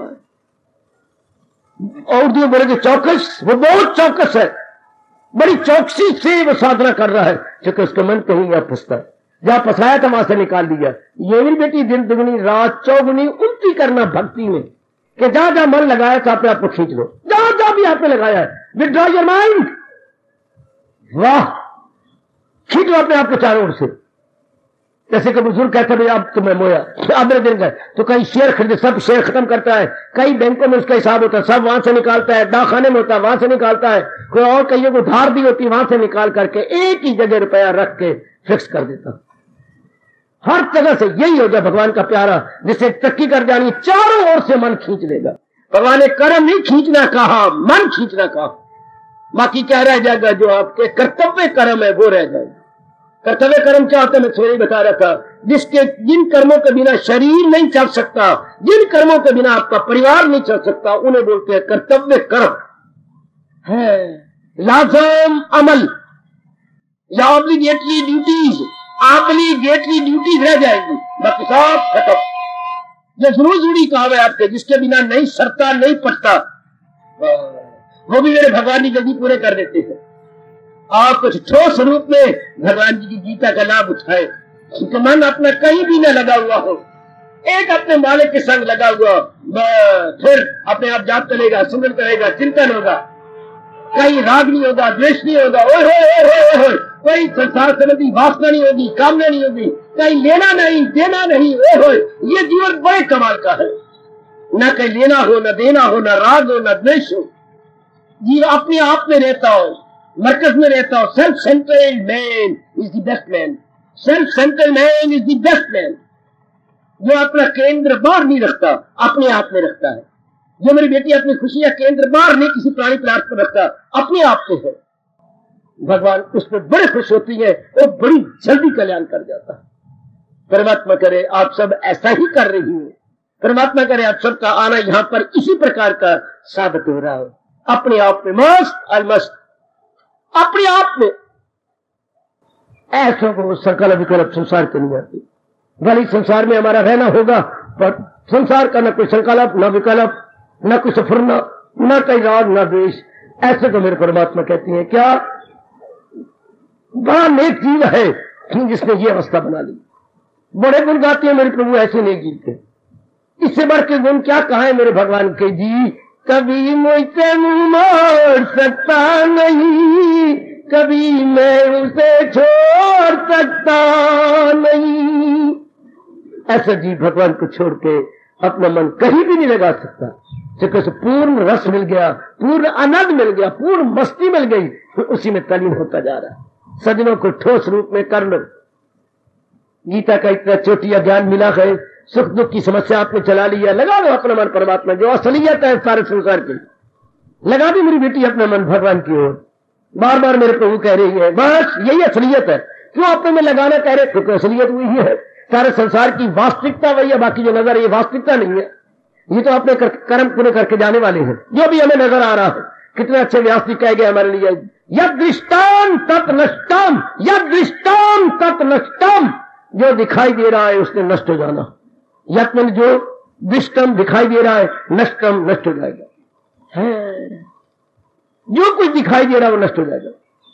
और जो बोले चौकस, वो बहुत चौकस है, बड़ी चौकसी से वो साधना कर रहा है, क्योंकि उसका मन कहीं या फंसता है। जहां फंसाया था वहां से निकाल दिया। ये भी बेटी दिन दुगनी रात चौगुनी उल्टी करना भक्ति में, कि जहां जहां मन लगाया था अपने आप को खींच लो, जहां जहां भी आपने लगाया है, विथड्रॉ योर माइंड। वाह, खींच लो अपने आप को चारों ओर से। जैसे कि बुजुर्ग कहते भाई आप तुम्हें मोया, अब मेरे दिन गए तो कई शेयर खरीदे, सब शेयर खत्म करता है, कई बैंकों में उसका हिसाब होता है, सब वहां से निकालता है, डाकखाने में होता है वहां से निकालता है, कोई और कईयों को धार दी होती है वहां से निकाल करके एक ही जगह रुपया रख के फिक्स कर देता। हर जगह से यही हो जाए भगवान का प्यारा, जिससे तरक्की कर जानी, चारों ओर से मन खींच लेगा। भगवान ने कर्म नहीं खींचना कहा, मन खींचना कहा। बाकी क्या रह जाएगा? जो आपके कर्तव्य कर्म है वो रह जाएगा। कर्तव्य कर्म क्या होता है? मैं थोड़ी बता रहा था, जिसके जिन कर्मों के बिना शरीर नहीं चल सकता, जिन कर्मों के बिना आपका परिवार नहीं चल सकता, उन्हें बोलते हैं कर्तव्य कर्म है। लाजम अमल या ऑब्लिगेटरी ड्यूटीज, आपकी गेटली ड्यूटी रह जाएगी, बाकी सब खत्म। ये जरूर जुड़ी काम है आपके, जिसके बिना नहीं सरता नहीं पटता, वो भी मेरे भगवान जी जल्दी पूरे कर देते हैं। आप कुछ ठोस रूप में भगवान जी की गीता का लाभ उठाए, उनका मन अपना कहीं भी न लगा हुआ हो, एक अपने मालिक के संग लगा हुआ, फिर अपने आप जाप चलेगा, सुमरन करेगा, चिंतन होगा, कहीं राग नहीं होगा, द्वेष नहीं होगा, ओए होए ओए होए, कोई संसार संबंधी वासना नहीं होगी, कामना नहीं होगी, कहीं लेना नहीं देना नहीं, ओए होए, ये जीवन बड़े कमाल का है। न कहीं लेना हो, न देना हो, न राग हो, न द्वेष हो, जीव अपने आप में रहता हो, मरकज में रहता हो। Self centred man is the best man, self centred man is the best man. जो अपना केंद्र बाहर नहीं रखता, अपने आप में रखता है। जो मेरी बेटी अपनी खुशी या केंद्र बाहर नहीं किसी प्राणी पदार्थ पर रखता, अपने आप में है, भगवान उस पर बड़े खुश होती है और बड़ी जल्दी कल्याण कर जाता है। परमात्मा करे आप सब ऐसा ही कर रही हो, परमात्मा करे आप सबका आना यहाँ पर इसी प्रकार का साबित हो रहा हो। अपने आप में मस्त और मस्त, अपने आप में ऐसा को संकल्प विकल्प संसार के नहीं आती। भले संसार में हमारा रहना होगा, पर संसार का न कोई संकल्प, न विकल्प, न कोई सफरना, न कोई राग, न द्वेष। ऐसे को मेरे परमात्मा कहती है, क्या बड़ा नेक जीव है जिसने ये अवस्था बना ली। बड़े गुण गाते हैं मेरे प्रभु, ऐसे नेक जीव के, इससे बढ़ के गुण क्या कहा है मेरे भगवान के जी। कभी मुझसे मुंह मोड़ सकता नहीं, कभी मैं उसे छोड़ सकता नहीं। ऐसा जी भगवान को छोड़ के अपना मन कहीं भी नहीं लगा सकता। जैसे पूर्ण रस मिल गया, पूर्ण आनंद मिल गया, पूर्ण मस्ती मिल गई, तो उसी में तलीन होता जा रहा है। सजनों को ठोस रूप में कर लो। गीता का इतना चोटिया ज्ञान मिला है, सुख दुख की समस्या आपने चला लिया, लगा दो अपना मन परमात्मा, जो असलियत है सारे संसार की। लगा दी मेरी बेटी अपना मन भगवान की ओर। बार बार मेरे प्रभु कह रही है, बस यही असलियत है। क्यों अपने में लगाना कह रहे, क्योंकि असलियत वही है। सारे संसार की वास्तविकता वही है, बाकी जो नजर है ये वास्तविकता नहीं है। ये तो अपने कर, कर्म पूरे करके जाने वाले हैं, जो भी हमें नजर आ रहा है। कितने अच्छे व्यास जी कह गए हमारे लिए, यद दृष्टान तत् नष्टम, यद दृष्टान तत् नष्टम। जो दिखाई दे रहा है उसने नष्ट हो जाना। यद में जो दृष्टम दिखाई दे रहा है, नष्टम नष्ट हो जाएगा है। जो कुछ दिखाई दे रहा है वो नष्ट हो जाएगा।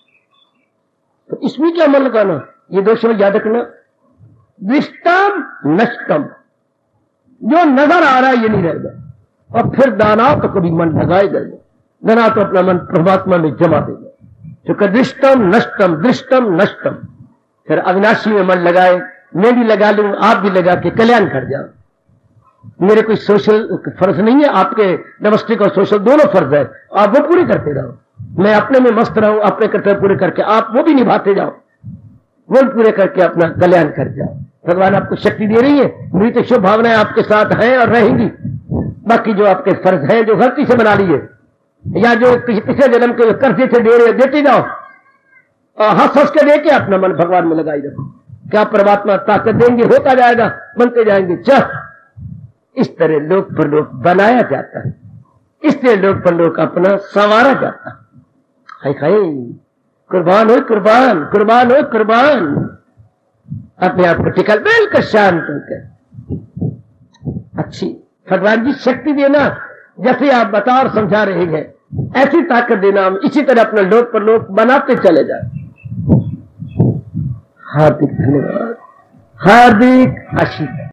तो इसमें क्या मन लगाना, ये दो शब्द याद रखना, दृष्टम नष्टम। जो नजर आ रहा है ये नहीं रहेगा। और फिर दाना तो कभी मन लगाएगा, दाना तो अपना मन परमात्मा में जमा देगा। क्योंकि दृष्टम नष्टम, दृष्टम नष्टम। फिर अविनाशी में मन लगाए, मैं भी लगा लूं, आप भी लगा के कल्याण कर जाओ। मेरे कोई सोशल फर्ज नहीं है, आपके डोमेस्टिक और सोशल दोनों फर्ज है, आप वो पूरे करते रहो। मैं अपने में मस्त रहूं, अपने कर्तव्य पूरे करके आप वो भी निभाते जाओ, वो पूरे करके अपना कल्याण कर जाओ। भगवान आपको शक्ति दे रही है, मेरी तो शुभ भावनाएं आपके साथ हैं और रहेंगी। बाकी जो आपके फर्ज हैं, जो गलती से बना लिए या जो पिछले जन्म के कर्जे से दे रहे देते जाओ, और हंस हंस के दे के अपना मन भगवान में लगाई रखो। क्या परमात्मा ताकत देंगे, होता जाएगा, बनते जाएंगे। चल इस तरह लोक परलोक बनाया जाता है, इसलिए लोक परलोक अपना संवारा जाता है। हाय हाय, कुर्बान हो कुर्बान, कुर्बान हो कुर्बान। अपने आप को टिकल बिल्कुल शांत होकर। अच्छी भगवान जी शक्ति देना, जैसे आप बता और समझा रहे हैं, ऐसी ताकत देना, हम इसी तरह अपना लोक परलोक बनाते चले जाए। हार्दिक धन्यवाद, हार्दिक आशीर्वाद।